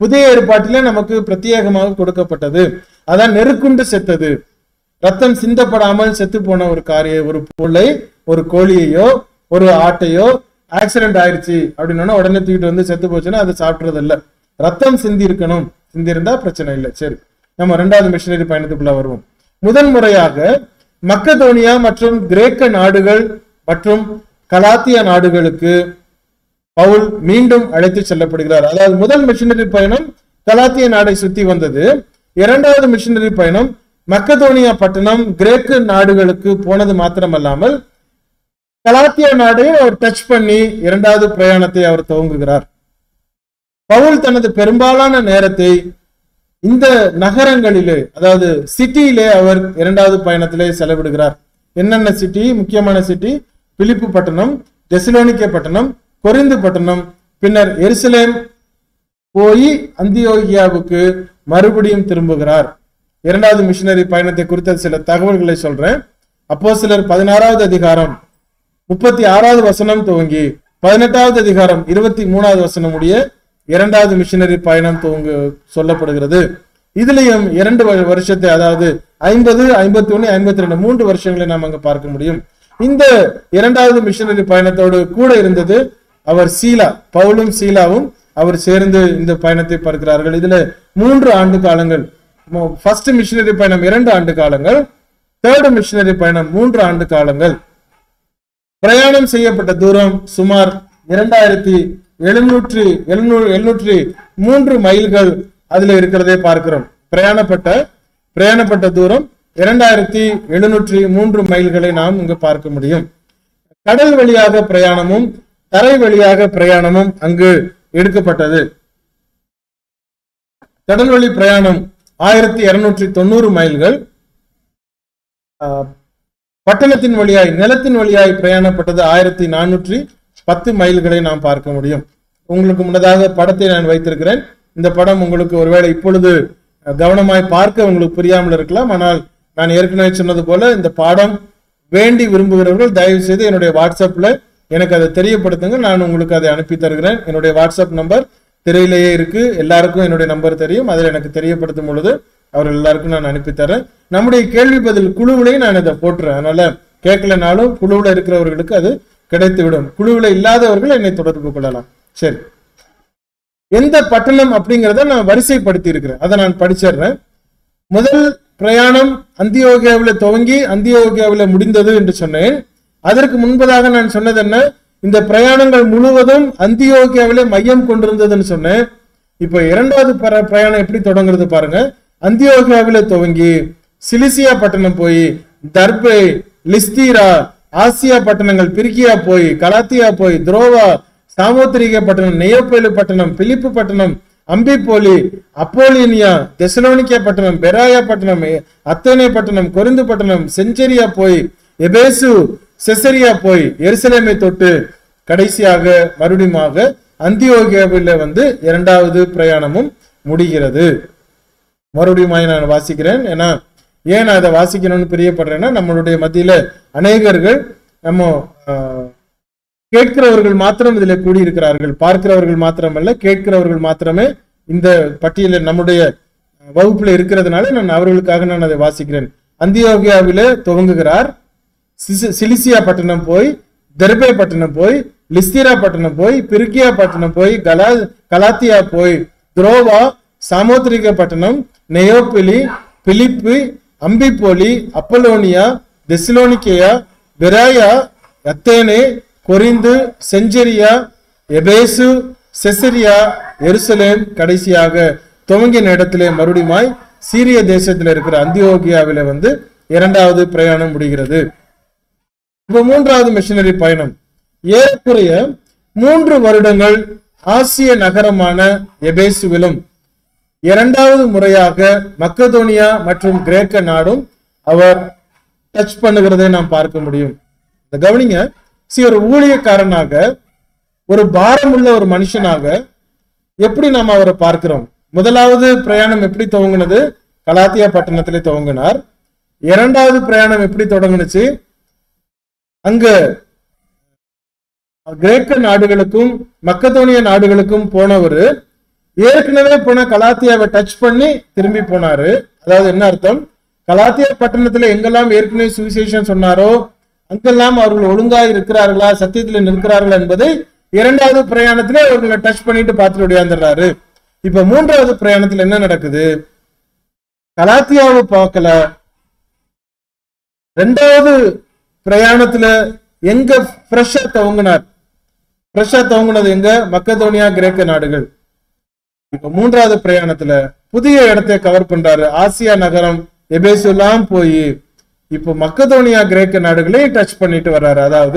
புதிய ஏற்பாட்டிலே நமக்கு பிரத்யேகமாக கொடுக்கப்பட்டது. அதான் நெருக்குண்டு செத்தது, ரத்தம் சிந்தப்படாமல் செத்து போன ஒரு ஒரு பொருளை, ஒரு கோழியையோ ஒரு ஆட்டையோ ஆக்சிடென்ட் ஆயிடுச்சு அப்படின்னா உடனே தூக்கிட்டு வந்து செத்து போச்சுன்னா அதை சாப்பிட்றது இல்ல. ரத்தம் சிந்தி இருக்கணும், சிந்தி இருந்தா பிரச்சனை இல்லை. சரி, நம்ம 2வது மிஷனரி பயணத்துக்குள்ள வருவோம். முதன் முறையாக மக்கதோனியா மற்றும் கிரேக்க நாடுகள் மற்றும் கலாத்தியா நாடுகளுக்கு பவுல் மீண்டும் அழைத்து செல்லப்படுகிறார். அதாவது முதல் மிஷனரி பயணம் கலாத்திய நாடை சுத்தி வந்தது. 2வது மிஷனரி பயணம் மக்கதோனியா பட்டணம் கிரேக்க நாடுகளுக்கு போனது மாத்திரமல்லாமல் கலாத்தியா நாடையும் அவர் டச் பண்ணி 2வது பிரயாணத்தை அவர் துவங்குகிறார். பவுல் தனது பெரும்பாலான நேரத்தை இந்த நகரங்களிலே, அதாவது சிட்டியிலே அவர் 2வது பயணத்திலே செலவிடுகிறார். என்னென்ன சிட்டி? முக்கியமான சிட்டி பிலிப்பு பட்டணம், தெசலோனிக்கே பட்டணம், கொரிந்து பட்டணம், பின்னர் எருசலேம் போய் அந்தியோகியாவுக்கு மறுபடியும் திரும்புகிறார். 2வது மிஷனரி பயணத்தை குறித்த சில தகவல்களை சொல்றேன். அப்போஸ்தலர் 16வது அதிகாரம் 36வது வசனம் துவங்கி 18வது அதிகாரம் 23வது வசனம் உடைய 2வது மிஷனரி பயணம் சொல்லப்படுகிறது. இதுலயும் 2 வருஷத்தை, அதாவது 50, 51, 52 3 வருஷங்களை நாம் அங்க பார்க்க முடியும். இந்த 2வது மிஷனரி பயணத்தோடு கூட இருந்தது அவர் சீலா, பவுலும் சீலாவும் அவர் சேர்ந்து இந்த பயணத்தை பார்க்கிறார்கள். இதுல 3 ஆண்டு காலங்கள். ஃபர்ஸ்ட் மிஷனரி பயணம் 2 ஆண்டு காலங்கள், 3rd மிஷனரி பயணம் 3 ஆண்டு காலங்கள். பிரயாணம் செய்யப்பட்ட தூரம் சுமார் 2703 மைல்கள் அதுல இருக்கிறதே பார்க்கிறோம். பிரயாணப்பட்ட தூரம் 2703 மைல்களை நாம் இங்கு பார்க்க முடியும். கடல் வழியாக பிரயாணமும் தரை வழியாக பிரயாணமும் அங்கு எடுக்கப்பட்டது. கடல் வழி பிரயாணம் 1290 மைல்கள், பட்டணத்தின் வழியாய் நிலத்தின் வழியாய் பிரயாணப்பட்டது 1410 மைல்களை நாம் பார்க்க முடியும். உங்களுக்கு முன்னதாக படத்தை நான் வைத்திருக்கிறேன். இந்த படம் உங்களுக்கு ஒருவேளை இப்பொழுது கவனமாய் பார்க்க உங்களுக்கு புரியாமல் இருக்கலாம். ஆனால் நான் ஏற்கனவே சொன்னது போல இந்த பாடம் வேண்டி விரும்புகிறவர்கள் தயவு செய்து என்னுடைய வாட்ஸ்அப்ல எனக்கு அதை தெரியப்படுத்துங்க. நான் உங்களுக்கு அதை அனுப்பி தருகிறேன். என்னுடைய வாட்ஸ்அப் நம்பர் திரையிலேயே இருக்கு. எல்லாருக்கும் என்னுடைய நம்பர் தெரியும். அதில் எனக்கு தெரியப்படுத்தும் பொழுது அவர்கள் எல்லாருக்கும் நான் அனுப்பி தரேன். நம்முடைய கேள்வி பதில் குழுவிலையும் நான் இதை போட்டுறேன். அதனால கேட்கலனாலும் குழுவில் இருக்கிறவர்களுக்கு அது கிடைத்து விடும். குழுவில் இல்லாதவர்கள் என்னை தொடர்பு கொள்ளலாம். சரி, எந்த பட்டணம் அப்படிங்கிறத நான் வரிசைப்படுத்தி இருக்கிறேன், அதை நான் படிச்சிடுறேன். முதல் பிரயாணம் அந்தியோகியாவில் துவங்கி அந்தியோகியாவில் முடிந்தது என்று சொன்னேன். அதற்கு முன்பதாக நான் சொன்னது என்ன? இந்த பிரயாணங்கள் முழுவதும் அந்தியோகியாவிலே மையம் கொண்டிருந்ததுன்னு சொன்னேன். இப்ப 2வது பிரயாணம் எப்படி தொடங்குறது பாருங்க. அந்தியோகியாவிலே துவங்கி சிலிசியா பட்டணம் போய் தர்பே, லிஸ்தீரா, ஆசியா பட்டணங்கள், பிரிக்கியா போய் கலாத்தியா போய் துரோவா, சாமோத்திரிகா பட்டணம், நெயோப்பேலு பட்டணம், பிலிப்பு பட்டணம், அம்பிபோலி, அப்போலினியா, தெசலோனிக்கா பட்டணம், பெராயா பட்டணம், அத்தேனே பட்டணம், கொரிந்து பட்டணம், செஞ்சரியா போய் எபேசு, செசரியா போய் எருசலேமை தொட்டு கடைசியாக மறுபடியுமாக அந்தியோகியாவில் 2வது பிரயாணமும் முடிகிறது. மறுபடியும் நான் வாசிக்கிறேன். ஏன்னா ஏன் நான் அதை வாசிக்கணும்னு பிரியப்படுறேன்னா, நம்மளுடைய மத்தியில அநேகர்கள் நம்ம கேட்கிறவர்கள் மாத்திரம் இதில் கூடியிருக்கிறார்கள். பார்க்கிறவர்கள் மாத்திரமல்ல, கேட்கிறவர்கள் மாத்திரமே இந்த பட்டியலில் நம்முடைய வகுப்புல இருக்கிறதுனால நான் அவர்களுக்காக நான் அதை வாசிக்கிறேன். அந்தியோகியாவில துவங்குகிறார். சிலிசியா பட்டணம் போய், தெர்பே பட்டணம் போய், லிஸ்தீரா பட்டணம் போய், பிரிக்கியா பட்டணம் போய், கலாத்தியா போய், துரோவா, சாமோத்திரிகா பட்டணம், நெயோப்பிலி, பிலிப்பு, அம்பிபோலி, அப்பலோனியா, தெசலோனிக்கேயா, பெராயா, அத்தேனே, கொரிந்து, செஞ்சரியா, எபேசு, செசரியா, எருசலேம், கடைசியாக துவங்கின இடத்திலே மறுபடியுமாய் சீரிய தேசத்தில் இருக்கிற அந்தியோகியாவில 2வது பிரயாணம் முடிகிறது. இப்ப 3வது மிஷனரி பயணம் ஏறக்குறைய 3 வருடங்கள் ஆசிய நகரமான எபேசுவிலும் 2வது முறையாக மக்கதோனியா மற்றும் கிரேக்க நாடும் அவர் டச் பண்ணுகிறதை நாம் பார்க்க முடியும். கவனிங்க, ஒரு ஊழியக்காரனாக, ஒரு பாரமுள்ள ஒரு மனுஷனாக எப்படி நாம் அவரை பார்க்கிறோம்? முதலாவது பிரயாணம் எப்படி துவங்கினது? கலாத்தியா பட்டணத்திலே துவங்கினார். 2வது பிரயாணம் எப்படி தொடங்குனுச்சு? அங்க கிரேக்க நாடுகளுக்கும் மக்கதோனிய நாடுகளுக்கும் போனவர் ஏற்கனவே போன கலாத்தியாவை டச் பண்ணி திரும்பி போனாரு. அதாவது என்ன அர்த்தம்? கலாத்தியா பட்டணத்துல எங்கெல்லாம் ஏற்கனவே சுவிசேஷம் சொன்னாரோ அங்கெல்லாம் அவர்கள் ஒழுங்காய் இருக்கிறார்களா, சத்தியத்தில் நிற்கிறார்கள் என்பதை இரண்டாவது பிரயாணத்திலே அவர்களை டச் பண்ணிட்டு பார்த்துட்டு ஓடியாந்துடுறாரு. இப்ப மூன்றாவது பிரயாணத்துல என்ன நடக்குது? கலாத்தியாவை பார்க்கல. ரெண்டாவது பிரயாணத்துல எங்க ஃப்ரெஷ்ஷா துவங்கினார்? ஃப்ரெஷ்ஷா துவங்கினது எங்க? மக்கதோனியா, கிரேக்க நாடுகள். இப்ப மூன்றாவது பிரயாணத்துல புதிய இடத்தை கவர் பண்றாரு. ஆசியா நகரம், எபேசு எல்லாம் போய் இப்போ மக்கதோனியா, கிரேக்க நாடுகளையும் டச் பண்ணிட்டு வர்றாரு. அதாவது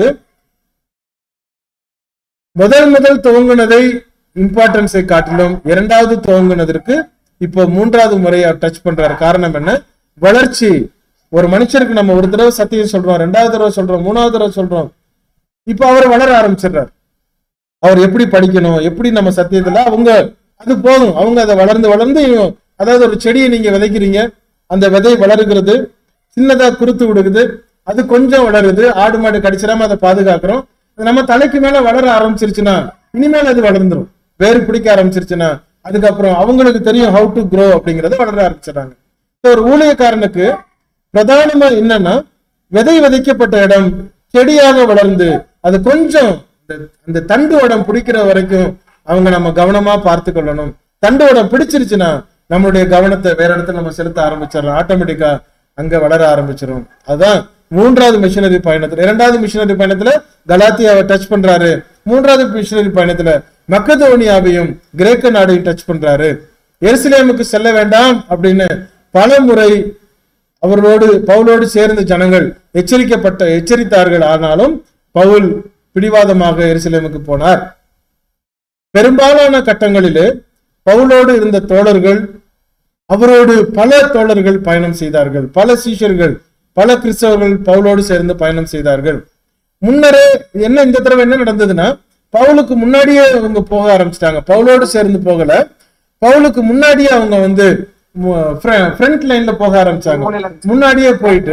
முதல் துவங்கினதை இம்பார்ட்டன்ஸை காட்டிலும் இரண்டாவது துவங்கினதற்கு இப்போ மூன்றாவது முறையை டச் பண்றாரு. காரணம் என்ன? வளர்ச்சி. ஒரு மனுஷருக்கு நம்ம ஒரு தடவை சத்தியம் சொல்றோம், ரெண்டாவது தடவை சொல்றோம், மூணாவது தடவை சொல்றோம். இப்ப அவர் வளர ஆரம்பிச்சிடுறார். அவர் எப்படி படிக்கணும், எப்படி நம்ம சத்தியத்துல அவங்க அது போதும். அவங்க அதை வளர்ந்து வளர்ந்து, அதாவது ஒரு செடியை நீங்க விதைக்கிறீங்க, அந்த விதை வளருகிறது, சின்னதா குறுத்து விடுகுது, அது கொஞ்சம் வளருது, ஆடு மாடு கடிச்சிடாம அதை பாதுகாக்கிறோம். நம்ம தலைக்கு மேல வளர ஆரம்பிச்சிருச்சுன்னா இனிமேல் அது வளர்ந்துரும். வேறு பிடிக்க ஆரம்பிச்சிருச்சுன்னா அதுக்கப்புறம் அவங்களுக்கு தெரியும் ஹவு டு க்ரோ அப்படிங்கறத வளர ஆரம்பிச்சிடறாங்க. ஒரு ஊழியக்காரனுக்கு பிரதானமா என்னன்னா, விதை விதைக்கப்பட்ட இடம் செடியாக வளர்ந்து அது கொஞ்சம் அந்த தண்டு வடம் பிடிக்கிற வரைக்கும் அவங்க நம்ம கவனமா பார்த்து கொள்ளணும். தண்டு வடம் பிடிச்சிருச்சுன்னா நம்மளுடைய கவனத்தை வேற இடத்துல நம்ம செலுத்த ஆரம்பிச்சிடறோம். ஆட்டோமேட்டிக்கா அங்க வளர ஆரம்பிச்சிடும். அதுதான் மூன்றாவது மிஷனரி பயணத்துல. இரண்டாவது மிஷனரி பயணத்துல கலாத்தியாவை டச் பண்றாரு. மூன்றாவது மிஷனரி பயணத்துல மக்கதோனியாவையும் கிரேக்க நாடையும் டச் பண்றாரு. எருசலேமுக்கு செல்ல வேண்டாம் அப்படின்னு பல முறை பவுலோடு சேர்ந்த ஜனங்கள் எச்சரித்தார்கள். ஆனாலும் பவுல் பிடிவாதமாக எருசலேமுக்கு போனார். பெரும்பாலான கட்டங்களிலே பவுலோடு இருந்த தோழர்கள், அவரோடு பல தோழர்கள் பயணம் செய்தார்கள். பல சீஷர்கள், பல கிறிஸ்தவர்கள் பவுலோடு சேர்ந்து பயணம் செய்தார்கள். முன்னரே இந்த தடவை என்ன நடந்ததுன்னா, பவுலுக்கு முன்னாடியே அவங்க போக ஆரம்பிச்சிட்டாங்க. பவுலோடு சேர்ந்து போகல, பவுலுக்கு முன்னாடியே அவங்க ஃப்ரண்ட் லைன்ல போக ஆரம்பிச்சாங்க. முன்னாடியே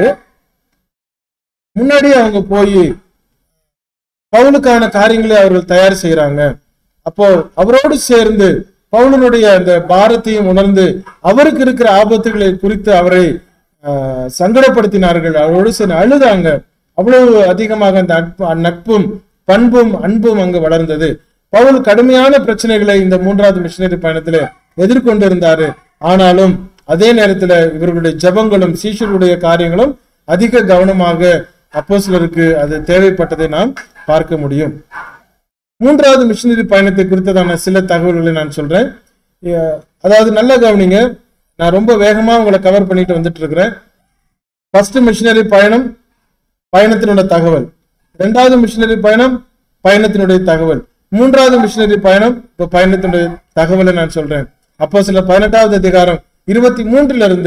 அவங்க போய் பவுலுக்கான காரியங்களை அவர்கள் தயார் செய்யறாங்க. அப்போ அவரோடு சேர்ந்து பவுலனுடைய அந்த பாரத்தையும் உணர்ந்து அவருக்கு இருக்கிற ஆபத்துகளை குறித்து அவரை சங்கடப்படுத்தினார்கள். அவரோடு சேர்ந்து அழுதாங்க. அவ்வளவு அதிகமாக அந்த நட்பும் பண்பும் அன்பும் அங்கு வளர்ந்தது. பவுல் கடுமையான பிரச்சனைகளை இந்த மூன்றாவது மிஷனரி பயணத்துல எதிர்கொண்டிருந்தாரு. ஆனாலும் அதே நேரத்துல இவர்களுடைய ஜெபங்களும் சீஷருடைய காரியங்களும் அதிக கவனமாக அப்போஸ்தலருக்கு அது தேவைப்பட்டதை நாம் பார்க்க முடியும். மூன்றாவது மிஷனரி பயணத்தை குறித்ததான சில தகவல்களை நான் சொல்றேன். அதாவது நல்ல கவனிங்க, நான் ரொம்ப வேகமா உங்களை கவர் பண்ணிட்டு வந்துட்டு இருக்கிறேன். ஃபர்ஸ்ட் மிஷனரி பயணம், பயணத்தினுடைய தகவல். இரண்டாவது மிஷனரி பயணம், பயணத்தினுடைய தகவல். மூன்றாவது மிஷனரி பயணம், இப்ப பயணத்தினுடைய தகவலை நான் சொல்றேன். அப்போஸ்தலர் 18வது அதிகாரம் 23 இருந்து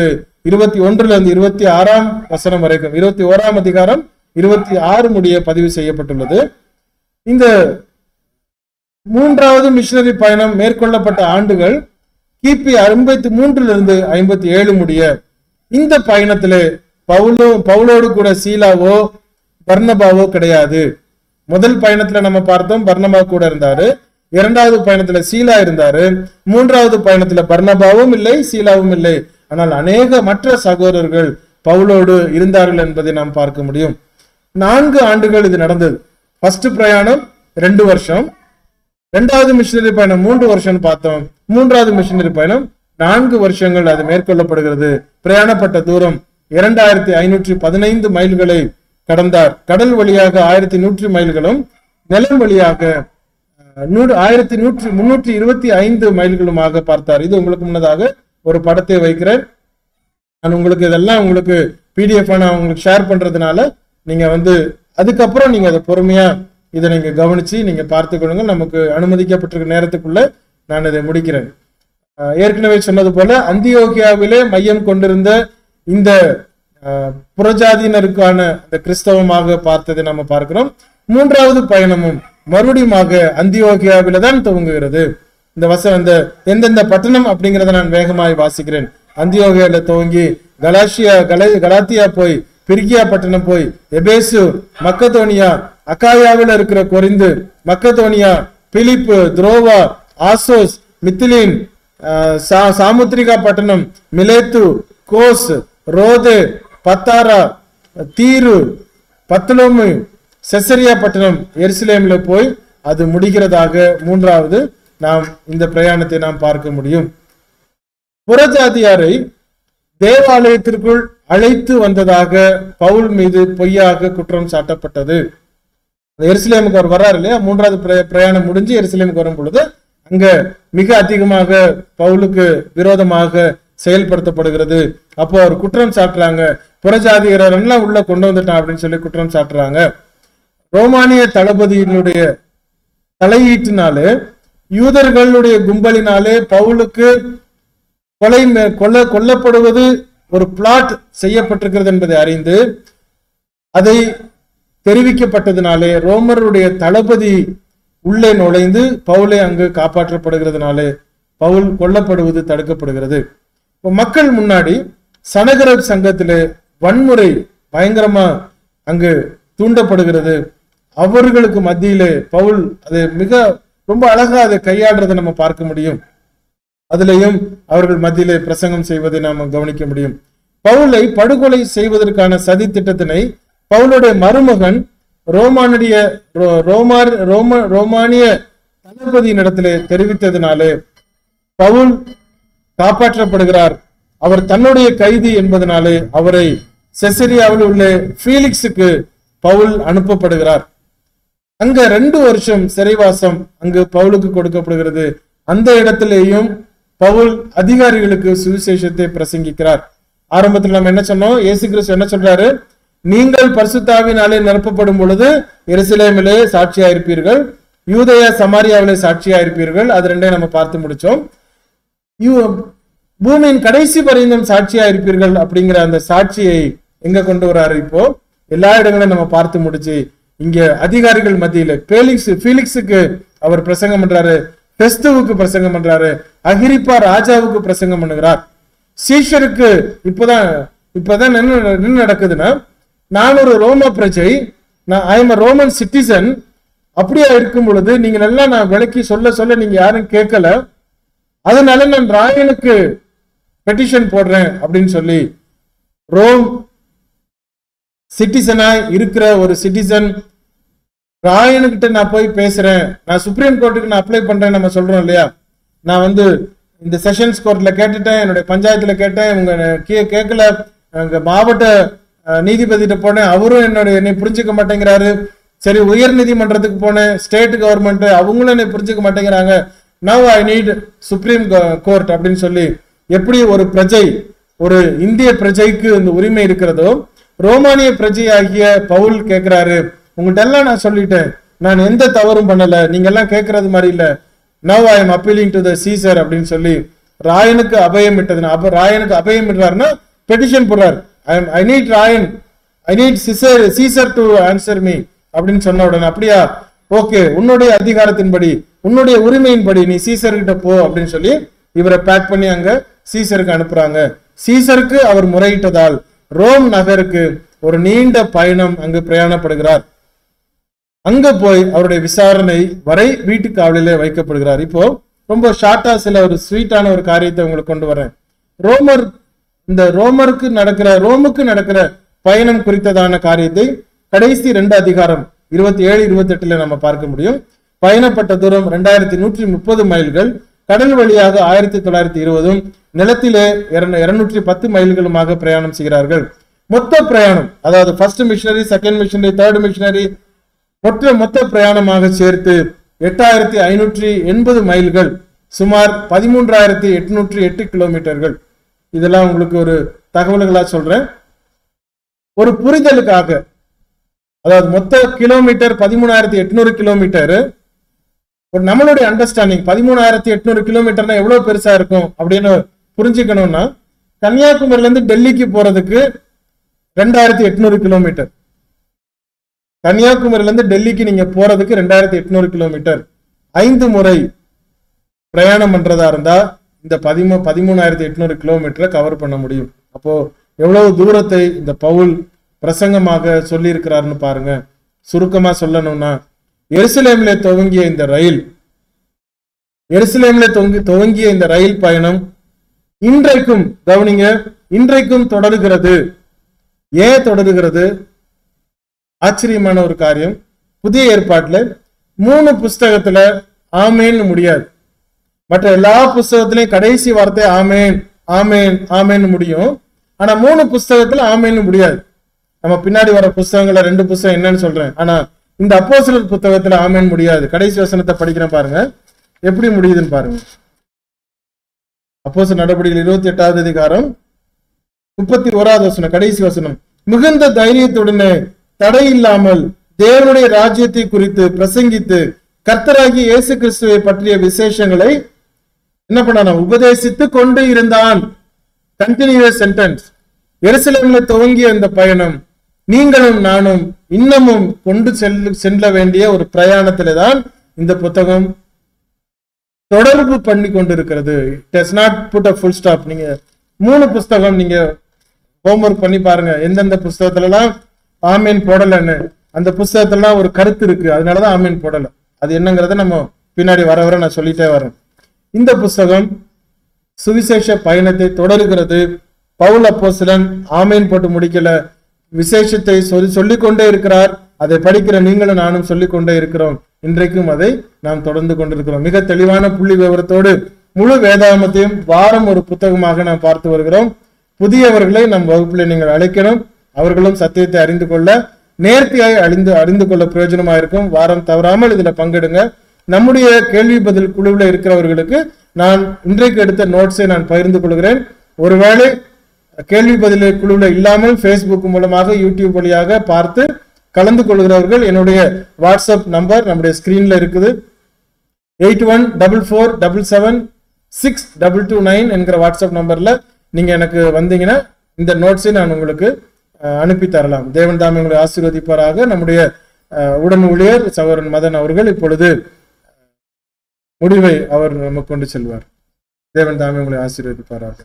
26 வசனம் வரைக்கும், 21 அதிகாரம் 26 முடிய பதிவு செய்யப்பட்டுள்ளது. இந்த மூன்றாவது மிஷனரி பயணம் மேற்கொள்ளப்பட்ட ஆண்டுகள் கிபி 53 57 முடிய. இந்த பயணத்திலே பவுலோடு கூட சீலாவோ பர்னபாவோ கிடையாது. முதல் பயணத்துல நம்ம பார்த்தோம், பர்னபா கூட இருந்தாரு. இரண்டாவது பயணத்துல சீலா இருந்தாரு. மூன்றாவது பயணத்துல பர்னபாவும் இல்லை, சீலாவும் இல்லை. ஆனால் அநேக மற்ற சகோதரர்கள் பவுலோடு இருந்தார்கள் என்பதை நாம் பார்க்க முடியும். 4 ஆண்டுகள் இது நடந்தது. ஃபர்ஸ்ட் பிரயாணம் 2 வருஷம், இரண்டாவது மிஷனரி பயணம் 3 வருஷம் பார்த்தோம். மூன்றாவது மிஷனரி பயணம் 4 வருஷங்கள் அது மேற்கொள்ளப்படுகிறது. பிரயாணப்பட்ட தூரம் 2515 மைல்களை கடந்தார். கடல் வழியாக 1100 மைல்களும், நிலம் வழியாக 1325 மைல்களுமாக பார்த்தார். இது உங்களுக்கு முன்னதாக ஒரு படத்தை வைக்கிறேன். நான் உங்களுக்கு இதெல்லாம் உங்களுக்கு PDF நான் உங்களுக்கு ஷேர் பண்றதுனால நீங்க அதுக்கப்புறம் நீங்க அதை பொறுமையா இதை நீங்க கவனிச்சு நீங்க பார்த்துக்கொள்ளுங்க. நமக்கு அனுமதிக்கப்பட்டிருக்க நேரத்துக்குள்ள நான் இதை முடிக்கிறேன். ஏற்கனவே சொன்னது போல அந்தியோகியாவிலே மையம் கொண்டிருந்த இந்த புறஜாதியினருக்கான அந்த கிறிஸ்தவமாக பார்த்ததை நம்ம பார்க்கிறோம். மூன்றாவது பயணமும் மறுபடியுமாக அந்தியோகியாவில தான் துவங்குகிறது. இந்த எந்தெந்த பட்டணம் அப்படிங்கிறத நான் வேகமாய் வாசிக்கிறேன். அந்தியோகியால துவங்கி கலாத்தியா போய், பிரிகியா பட்டணம் போய், எபேசு, மக்கதோனியா, அக்காயாவில் இருக்கிற கொரிந்து, மக்கதோனியா, பிலிப்பு, துரோவா, ஆசோஸ், மித்திலின், சாமுத்திரிகா பட்டணம், மிலேத்து, கோஸ், ரோதே, பத்தாரா, தீரு, பத்லோமு, செசரியா பட்டணம், எருசலேம்ல போய் அது முடிகிறதாக மூன்றாவது நாம் இந்த பிரயாணத்தை நாம் பார்க்க முடியும். புறஜாதியாரை தேவாலயத்திற்குள் அழைத்து வந்ததாக பவுல் மீது பொய்யாக குற்றம் சாட்டப்பட்டது. எருசலேமுக்கு அவர் வர்றாரு இல்லையா, மூன்றாவது பிரயாணம் முடிஞ்சு எருசலேமுக்கு வரும் பொழுது அங்க மிக அதிகமாக பவுலுக்கு விரோதமாக செயல்படுத்தப்படுகிறது. அப்போ அவர் குற்றம் சாட்டுறாங்க, புறஜாதிகாரெல்லாம் உள்ள கொண்டு வந்துட்டான் அப்படின்னு சொல்லி குற்றம் சாட்டுறாங்க. ரோமானிய தளபதியினுடைய தலையீட்டினாலே, யூதர்களுடைய கும்பலினாலே பவுலுக்கு கொல்லப்படுவது ஒரு பிளாட் செய்யப்பட்டிருக்கிறது என்பதை அறிந்து அதை தெரிவிக்கப்பட்டதினாலே ரோமருடைய தளபதி உள்ளே நுழைந்து பவுலை அங்கு காப்பாற்றப்படுகிறதுனாலே பவுல் கொல்லப்படுவது தடுக்கப்படுகிறது. இப்போ மக்கள் முன்னாடி சனகரப் சங்கத்திலே வன்முறை பயங்கரமா அங்கு தூண்டப்படுகிறது. அவர்களுக்கு மத்தியிலே பவுல் அதை ரொம்ப அழகா அதை கையாடுறதை நம்ம பார்க்க முடியும். அதிலையும் அவர்கள் மத்தியிலே பிரசங்கம் செய்வதை நாம் கவனிக்க முடியும். பவுலை படுகொலை செய்வதற்கான சதி திட்டத்தினை பவுலுடைய மருமகன் ரோமானிய தளபதியின் இடத்திலே தெரிவித்ததினாலே பவுல் காப்பாற்றப்படுகிறார். அவர் தன்னுடைய கைதி என்பதனாலே அவரை செசரியாவில் உள்ள ஃபீலிக்ஸுக்கு பவுல் அனுப்பப்படுகிறார். அங்க 2 வருஷம் சிறைவாசம் அங்கு பவுலுக்கு கொடுக்கப்படுகிறது. அந்த இடத்திலேயும் பவுல் அதிகாரிகளுக்கு சுவிசேஷத்தை பிரசங்கிக்கிறார். ஆரம்பத்தில் நம்ம என்ன சொன்னோம், இயேசு கிறிஸ்து என்ன சொல்றாரு, நீங்கள் பரிசுத்தாவினாலே நிரப்பப்படும் பொழுது எருசலேமிலே சாட்சியா இருப்பீர்கள், யூதேயா சமாரியாவிலே சாட்சியா இருப்பீர்கள். அது 2 நம்ம பார்த்து முடிச்சோம். பூமியின் கடைசி பரிந்தும் சாட்சியா இருப்பீர்கள் அப்படிங்கிற அந்த சாட்சியை எங்க கொண்டு வராரு? இப்போ எல்லா இடங்களையும் நம்ம பார்த்து முடிச்சு இங்க அதிகாரிகள் மத்தியில ஃபீலிக்ஸுக்கு அவர் பிரசங்கம் பண்றாரு, பெஸ்துவுக்கு பிரசங்கம் பண்றாரு, அகிரிப்பா ராஜாவுக்கு பிரசங்கம் பண்ணுகிறார். சீஷருக்கு இப்பதான் என்ன நடக்குதுன்னா, நான் ஒரு ரோம பிரஜை, ஐ எம் ரோமன் சிட்டிசன், அப்படியா இருக்கும் பொழுது நீங்க எல்லாம் நான் விளக்கி சொல்ல நீங்க யாரும் கேட்கல, அதனால நான் ராயனுக்கு பெட்டிஷன் போடுறேன் அப்படின்னு சொல்லி ரோம் சிட்டிசனாய் இருக்கிற ஒரு சிட்டிசன் ராயனுக்கிட்ட நான் போய் பேசுறேன், நான் சுப்ரீம் கோர்ட்டுக்கு நான் அப்ளை பண்றேன் நம்ம சொல்றோம் இல்லையா, நான் இந்த செஷன்ஸ் கோர்ட்ல கேட்டுட்டேன், என்னுடைய பஞ்சாயத்துல கேட்டேன், உங்க கேட்கல, அங்க மாவட்ட நீதிபதிட்ட போனேன், அவரும் என்னை புரிஞ்சுக்க மாட்டேங்கிறாரு, சரி உயர் நீதிமன்றத்துக்கு போனேன், ஸ்டேட் கவர்மெண்ட் அவங்களும் என்னை புரிஞ்சுக்க மாட்டேங்கிறாங்க, now I need supreme court அப்படின்னு சொல்லி, எப்படி ஒரு பிரஜை ஒரு இந்திய பிரஜைக்கு இந்த உரிமை இருக்கிறதோ ரோமானிய பிரஜை ஆகிய பவுல் கேட்கிறாரு, உங்கள்ட்ட எல்லாம் நான் சொல்லிட்டேன், நான் எந்த தவறும் பண்ணல, நீங்க எல்லாம் கேட்கறது மாதிரி இல்ல, now I am appealing to the Caesar அப்படின்னு சொல்லி ராயனுக்கு அபயம் இட்டதுன்னா, அப்ப ராயனுக்கு அபயம் இடுறாருன்னா பெட்டிஷன் போடுறாரு, I need Caesar to answer me அப்படின்னு சொன்ன உடனே, அப்படியா ஓகே, உன்னுடைய அதிகாரத்தின்படி உன்னுடைய உரிமையின்படி நீ சீசர்கிட்ட போ அப்படின்னு சொல்லி இவரை பேக் பண்ணி அங்க சீசருக்கு அனுப்புறாங்க. சீசருக்கு அவர் முறையிட்டதால் ரோம் நகருக்கு ஒரு நீண்ட பயணம் அங்கு பிரயாணப்படுகிறார். அங்க போய் அவருடைய விசாரணை வரை வீட்டு காவலிலே வைக்கப்படுகிறார். இப்போ ரொம்ப ஷார்ட்டா சில ஒரு ஸ்வீட்டான ஒரு காரியத்தை உங்களுக்கு கொண்டு வரேன். ரோமுக்கு நடக்கிற பயணம் குறித்ததான காரியத்தை கடைசி 2 அதிகாரம் 27-28 நம்ம பார்க்க முடியும். பயணப்பட்ட தூரம் 2130 மைல்கள், கடல் வழியாக 1920, நிலத்திலே 210 மைல்களுமாக பிரயாணம் செய்கிறார்கள். மொத்த பிரயாணம், அதாவது first missionary, second missionary, third missionary, மொத்த பிரயாணமாக சேர்த்து 8580 மைல்கள், சுமார் 13808 கிலோமீட்டர்கள். இதெல்லாம் உங்களுக்கு ஒரு தகவல்களா சொல்றேன், ஒரு புரிதலுக்காக. அதாவது மொத்த கிலோமீட்டர் 13800 கிலோமீட்டர். ஒரு நம்மளுடைய அண்டர்ஸ்டாண்டிங் 13800 கிலோமீட்டர்னா எவ்வளவு பெருசா இருக்கும் அப்படின்னு புரிஞ்சுக்கணும்னா, கன்னியாகுமரியில இருந்து டெல்லிக்கு போறதுக்கு 2800 கிலோமீட்டர், கன்னியாகுமரியில இருந்து டெல்லிக்கு நீங்க போறதுக்கு 2800 கிலோமீட்டர் 5 முறை பிரயாணம் பண்றதா இருந்தா இந்த 13800 கிலோமீட்டரை கவர் பண்ண முடியும். அப்போ எவ்வளவு தூரத்தை இந்த பவுல் பிரசங்கமாக சொல்லி இருக்கிறாருன்னு பாருங்க. சுருக்கமா சொல்லணும்னா, எருசலேமிலே துவங்கிய இந்த ரயில் எருசலேமில் துவங்கிய இந்த ரயில் பயணம் இன்றைக்கும் கவனிங்க, இன்றைக்கும் தொடருகிறது. ஏன் தொடருகிறது? ஆச்சரியமான ஒரு காரியம். புதிய ஏற்பாட்டுல 3 புஸ்தகத்துல ஆமேன்னு முடியாது. மற்ற எல்லா புஸ்தகத்திலையும் கடைசி வார்த்தை ஆமேன் ஆமேன் ஆமேன்னு முடியும். ஆனா 3 புஸ்தகத்துல ஆமேன்னு முடியாது. நம்ம பின்னாடி வர புஸ்தகங்கள 2 புஸ்தகம் என்னன்னு சொல்றேன். ஆனா இந்த அப்போஸ்தலர் புத்தகத்துல ஆமேன் முடியாது. கடைசி வசனத்தை படிக்கிறேன் பாருங்க, எப்படி முடியுதுன்னு பாருங்க. அப்போஸ்தலர் நடபடிகள் 28வது அதிகாரம் 31வது வசனம், கடைசி வசனம். மிகுந்த தைரியத்துடனே தடை இல்லாமல் தேவனுடைய ராஜ்யத்தை குறித்து பிரசங்கித்து கர்த்தராகிய இயேசு கிறிஸ்துவை பற்றிய விசேஷங்களை என்ன பண்ணான? உபதேசித்து கொண்டு இருந்தான். Continues sentence. எருசலேமில் துவங்கிய இந்த பயணம் நீங்களும் நானும் இன்னமும் கொண்டு செல்ல வேண்டிய ஒரு பிரயாணத்திலே தான் இந்த புத்தகம் தொடர்பு பண்ணி கொண்டிருக்கிறது. It does not put a full stop. நீங்க 3 புஸ்தகம் நீங்க ஹோம்ஒர்க் பண்ணி பாருங்க, எந்தெந்த புஸ்தகத்துல எல்லாம் ஆமீன் போடலன்னு. அந்த புஸ்தகத்துல ஒரு கருத்து இருக்கு, அதனாலதான் ஆமீன் போடல. அது என்னங்கிறத நம்ம பின்னாடி வர வர நான் சொல்லிட்டே வரேன். இந்த புஸ்தகம் சுவிசேஷ பயணத்தை தொடருகிறது. பவுல் அப்போஸ்தலன் ஆமீன் போட்டு முடிக்கல, விசேஷத்தை சொல்லிக்கொண்டே இருக்கிறார். அதை படிக்கிற நீங்களும் நானும் சொல்லிக்கொண்டே இருக்கிறோம். இன்றைக்கும் அதை நாம் தொடர்ந்து கொண்டிருக்கிறோம். மிக தெளிவான புள்ளி விவரத்தோடு முழு வேதாகமத்தையும் வாரம் ஒரு புத்தகமாக நாம் பார்த்து வருகிறோம். புதியவர்களை நம் வகுப்பில் நீங்கள் அழைக்கணும். அவர்களும் சத்தியத்தை அறிந்து கொள்ள, நேர்த்தியாய் அறிந்து கொள்ள பிரயோஜனமா இருக்கும். வாரம் தவறாமல் இதுல பங்கெடுங்க. நம்முடைய கேள்வி பதில் குழுவில் இருக்கிறவர்களுக்கு நான் இன்றைக்கு எடுத்த நோட்ஸை நான் பகிர்ந்து கொள்கிறேன். ஒருவேளை கேள்வி பதில் குழுவில் இல்லாமல் Facebook மூலமாக யூடியூப் வழியாக பார்த்து கலந்து கொள்கிறவர்கள், என்னுடைய வாட்ஸ்அப் நம்பர் நம்முடைய ஸ்கிரீன்ல இருக்குது. 8144776229 என்கிற வாட்ஸ்அப் நம்பர்ல நீங்க எனக்கு வந்தீங்கன்னா இந்த நோட்ஸை நான் உங்களுக்கு அனுப்பி தரலாம். தேவன் தாமே உங்களை ஆசீர்வதிப்பாராக. நம்முடைய உடன் ஊழியர் சகோதரன் மதன் அவர்கள் இப்பொழுது முடிவை அவர் நமக்கு கொண்டு செல்வார். தேவன் தாமே உங்களை ஆசீர்வதிப்பாராக.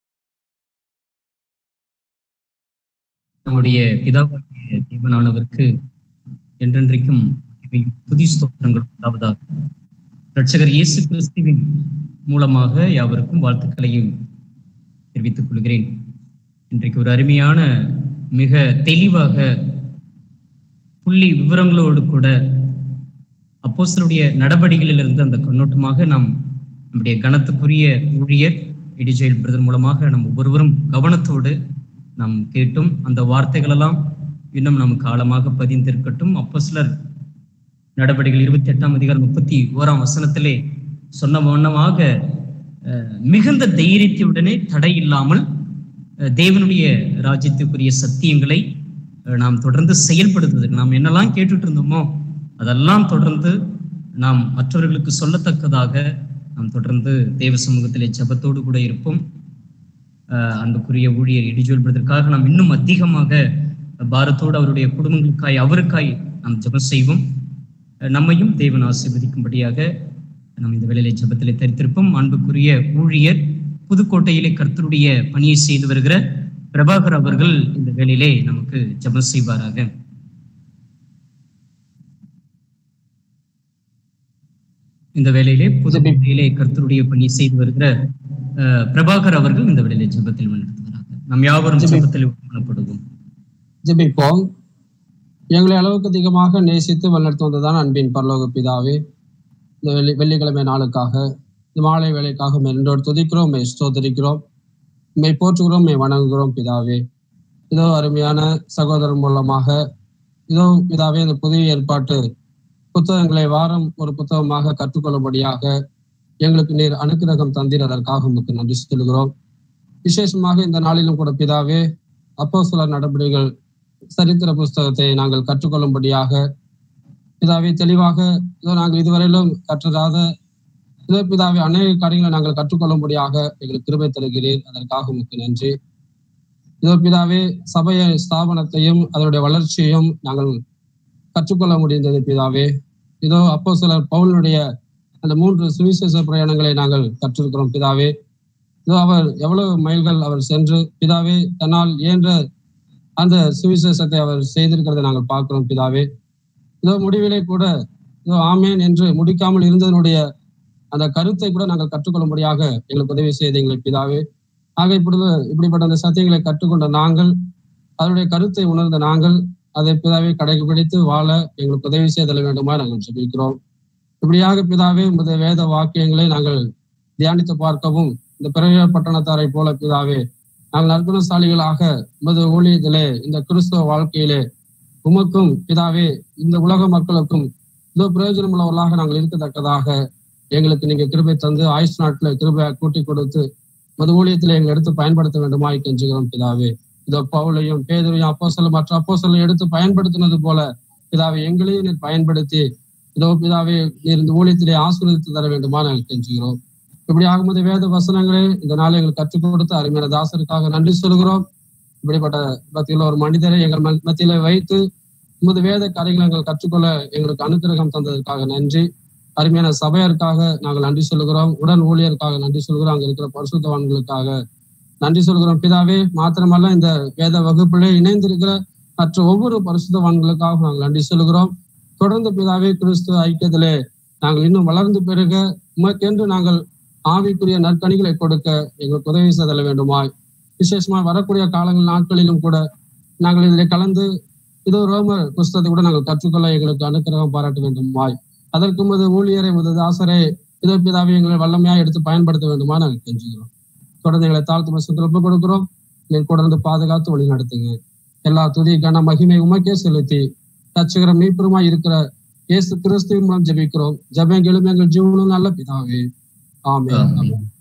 நம்முடைய பிதாவாகிய தேவனானவருக்கு என்றென்றைக்கும் துதி ஸ்தோத்திரங்கள் உண்டாவதாக. இரட்சகர் இயேசு கிறிஸ்துவின் மூலமாக யாவருக்கும் வாழ்த்துக்களையும் தெரிவித்துக் கொள்கிறேன். இன்றைக்கு ஒரு அருமையான, மிக தெளிவாக புள்ளி விவரங்களோடு கூட அப்போஸ்தலருடைய நடவடிக்கைகளிலிருந்து அந்த கண்ணோட்டமாக நாம் நம்முடைய கனத்துக்குரிய ஊழியர் இடிஜெயில் பிரதர் மூலமாக நம் ஒவ்வொருவரும் கவனத்தோடு நாம் கேட்டும் அந்த வார்த்தைகளெல்லாம் இன்னும் நமக்கு ஆழமாக பதிந்திருக்கட்டும். அப்போஸ்தலர் நடவடிக்கைகள் 28ஆம் அதிகாரம் 31ஆம் வசனத்திலே சொன்ன வண்ணமாக மிகுந்த தைரியத்துடனே தடை இல்லாமல் தேவனுடைய ராஜ்யத்துக்குரிய சத்தியங்களை நாம் தொடர்ந்து செயல்படுத்துவதற்கு, நாம் என்னெல்லாம் கேட்டுட்டு இருந்தோமோ அதெல்லாம் தொடர்ந்து நாம் மற்றவர்களுக்கு சொல்லத்தக்கதாக நாம் தொடர்ந்து தேவ சமூகத்திலே ஜெபத்தோடு கூட இருப்போம். அன்புக்குரிய ஊழியர் இடிஜோல்பதற்காக நாம் இன்னும் அதிகமாக பாரத்தோடு அவருடைய குடும்பங்களுக்காய் அவருக்காய் நாம் ஜெபம் செய்வோம். நம்மையும் தேவன் ஆசீர்வதிக்கும்படியாக நாம் இந்த வேளையிலே ஜெபத்திலே தரித்திருப்போம். அன்புக்குரிய ஊழியர் புதுக்கோட்டையிலே கர்த்தருடைய பணியை செய்து வருகிற பிரபாகர் அவர்கள் இந்த வேளையிலே நமக்கு ஜெபம் செய்வாராக. இந்த வேளையிலே புதுக்கோட்டையிலே கர்த்தருடைய பணி செய்து வருகிற பிரபாகர் அவர்கள் இந்த வேளையிலே ஜெபத்தில் வழிநடத்துவாராக. நாம் யாவரும் ஜெபத்தில் உட்படுவோம். ஜெபிப்போம். எங்களை அளவுக்கு அதிகமாக நேசித்து வழிநடத்தி வந்ததான் அன்பின் பரலோக பிதாவே, இந்த வெள்ளிக்கிழமை நாளுக்காக, இந்த மாலை வேலைக்காக மென்றோடு துதிக்கிறோம், மெய் ஸ்தோத்திரிக்கிறோம், மெய் போற்றுகிறோம், மெய் வணங்குகிறோம் பிதாவே. இதோ அருமையான சகோதரன் மூலமாக இதோ பிதாவே இந்த புதிய ஏற்பாட்டு புத்தகங்களை வாரம் ஒரு புத்தகமாக கற்றுக்கொள்ளும்படியாக எங்களுக்கு நீர் அனுக்கிரகம் தந்தீர். அதற்காக உங்களுக்கு நன்றி சொல்கிறோம். விசேஷமாக இந்த நாளிலும் கூட பிதாவே அப்போஸ்தலர் நடபடிகள் சரித்திர புஸ்தகத்தை நாங்கள் கற்றுக்கொள்ளும்படியாக பிதாவே தெளிவாக இதோ நாங்கள் இதுவரையிலும் கற்றதாத இதோ பிதாவே அநேக காரியங்களை நாங்கள் கற்றுக்கொள்ளும்படியாக எங்களுக்கு கிருபை தருகிறீர். அதற்காக உங்களுக்கு நன்றி. இதோ பிதாவே சபைய ஸ்தாபனத்தையும் அதனுடைய வளர்ச்சியையும் நாங்கள் கற்றுக்கொள்ள முடிந்தது பிதாவே. இதோ அப்போஸ்தலர் பவுலுடைய அந்த 3 சுவிசேஷ பிரயாணங்களை நாங்கள் கற்றிருக்கிறோம் பிதாவே. இதோ அவர் எவ்வளவு மைல்கள் அவர் சென்று பிதாவே தன்னால் இயன்ற அந்த சுவிசேஷத்தை அவர் செய்திருக்கிறதை நாங்கள் பார்க்கிறோம் பிதாவே. இதோ முடிவிலே கூட இதோ ஆமேன் என்று முடிக்காமல் இருந்ததனுடைய அந்த கருத்தை கூட நாங்கள் கற்றுக்கொள்ளும்படியாக எங்களுக்கு உதவி செய்த எங்களுக்கு பிதாவே. ஆக இப்படிப்பட்ட அந்த சத்தியங்களை கற்றுக்கொண்ட நாங்கள், அதனுடைய கருத்தை உணர்ந்த நாங்கள் அதை பிதாவே கடைபிடித்து வாழ எங்களுக்கு உதவி செய்தல் வேண்டுமா நாங்கள் ஜெபிக்கிறோம். இப்படியாக பிதாவே உமது வேத வாக்கியங்களை நாங்கள் தியானித்து பார்க்கவும், இந்த பிறவிய பட்டணத்தாரை போல பிதாவே நாங்கள் அற்புதசாலிகளாக உமது ஊழியத்திலே, இந்த கிறிஸ்தவ வாழ்க்கையிலே உமக்கும் பிதாவே இந்த உலக மக்களுக்கும் இதோ பிரயோஜனம் உள்ளவர்களாக நாங்கள் இருக்கத்தக்கதாக எங்களுக்கு நீங்க கிருபை தந்து ஆயுஷ் நாட்டுல கிருபை கூட்டி கொடுத்து உமது ஊழியத்திலே எங்களை எடுத்து பயன்படுத்த வேண்டுமாய் கெஞ்சுகிறோம் பிதாவே. இதோ பவுலையும் பேதுரையும் அப்போஸ்தலர் மற்ற அப்போஸ்தலரை எடுத்து பயன்படுத்தினது போல பிதாவே எங்களையும் நீர் பயன்படுத்தி இதோ பிதாவே நீர் இந்த ஊழியத்திலே ஆசீர்வதித்து தர வேண்டுமா நாங்கள் கெஞ்சுகிறோம். இப்படி ஆகும்போது வேத வசனங்களே இந்த நாளை எங்களுக்கு கற்றுக் கொடுத்து அருமையான தாசருக்காக நன்றி சொல்கிறோம். இப்படிப்பட்ட மத்தியில ஒரு மனிதரை எங்கள் மத்தியில வைத்து உமது வேத காரியங்களை எங்கள் கற்றுக்கொள்ள எங்களுக்கு அனுக்கிரகம் தந்ததற்காக நன்றி. அருமையான சபையருக்காக நாங்கள் நன்றி சொல்லுகிறோம். உடன் ஊழியருக்காக நன்றி சொல்கிறோம். அங்க இருக்கிற பரிசுத்தவான்களுக்காக நன்றி சொல்கிறோம் பிதாவே. மாத்திரமல்ல இந்த வேத வகுப்பிலே இணைந்திருக்கிற மற்ற ஒவ்வொரு பரிசுத்தவான்களுக்காக நாங்கள் நன்றி சொல்கிறோம். தொடர்ந்து பிதாவே கிறிஸ்துவ ஐக்கியத்திலே நாங்கள் இன்னும் வளர்ந்து பெருக உமக்கென்று நாங்கள் ஆவிக்குரிய நற்கணிகளை கொடுக்க எங்களுக்கு உதவி செய்தல வேண்டுமாய். விசேஷமா வரக்கூடிய காலங்கள் நாட்களிலும் கூட நாங்கள் இதில் கலந்து இதோ ரோமர் புஸ்தகத்தை கூட நாங்கள் கற்றுக்கொள்ள எங்களுக்கு அனுக்கிரகம் பாராட்ட வேண்டுமாய். அதற்கு முது ஊழியரை முது தாசரை இதோ பிதாவை எங்களை வல்லமையா எடுத்து பயன்படுத்த வேண்டுமா நாங்கள் கெஞ்சுகிறோம். தொடர்ந்து எங்களை தாழ்த்து மசத்தில் ஒப்புக் கொடுக்கிறோம். நீங்கள் தொடர்ந்து பாதுகாத்து வழி நடத்துங்க. எல்லா துதி கன மகிமை உமக்கே செலுத்தி ரட்சகரும் மீட்பருமாய் இருக்கிற இயேசு கிறிஸ்துவின் மூலம் ஜெபிக்கிறோம். ஜெபம் கேளும் எங்கள் ஜீவனும் நல்ல பிதாவே. ஆமென்.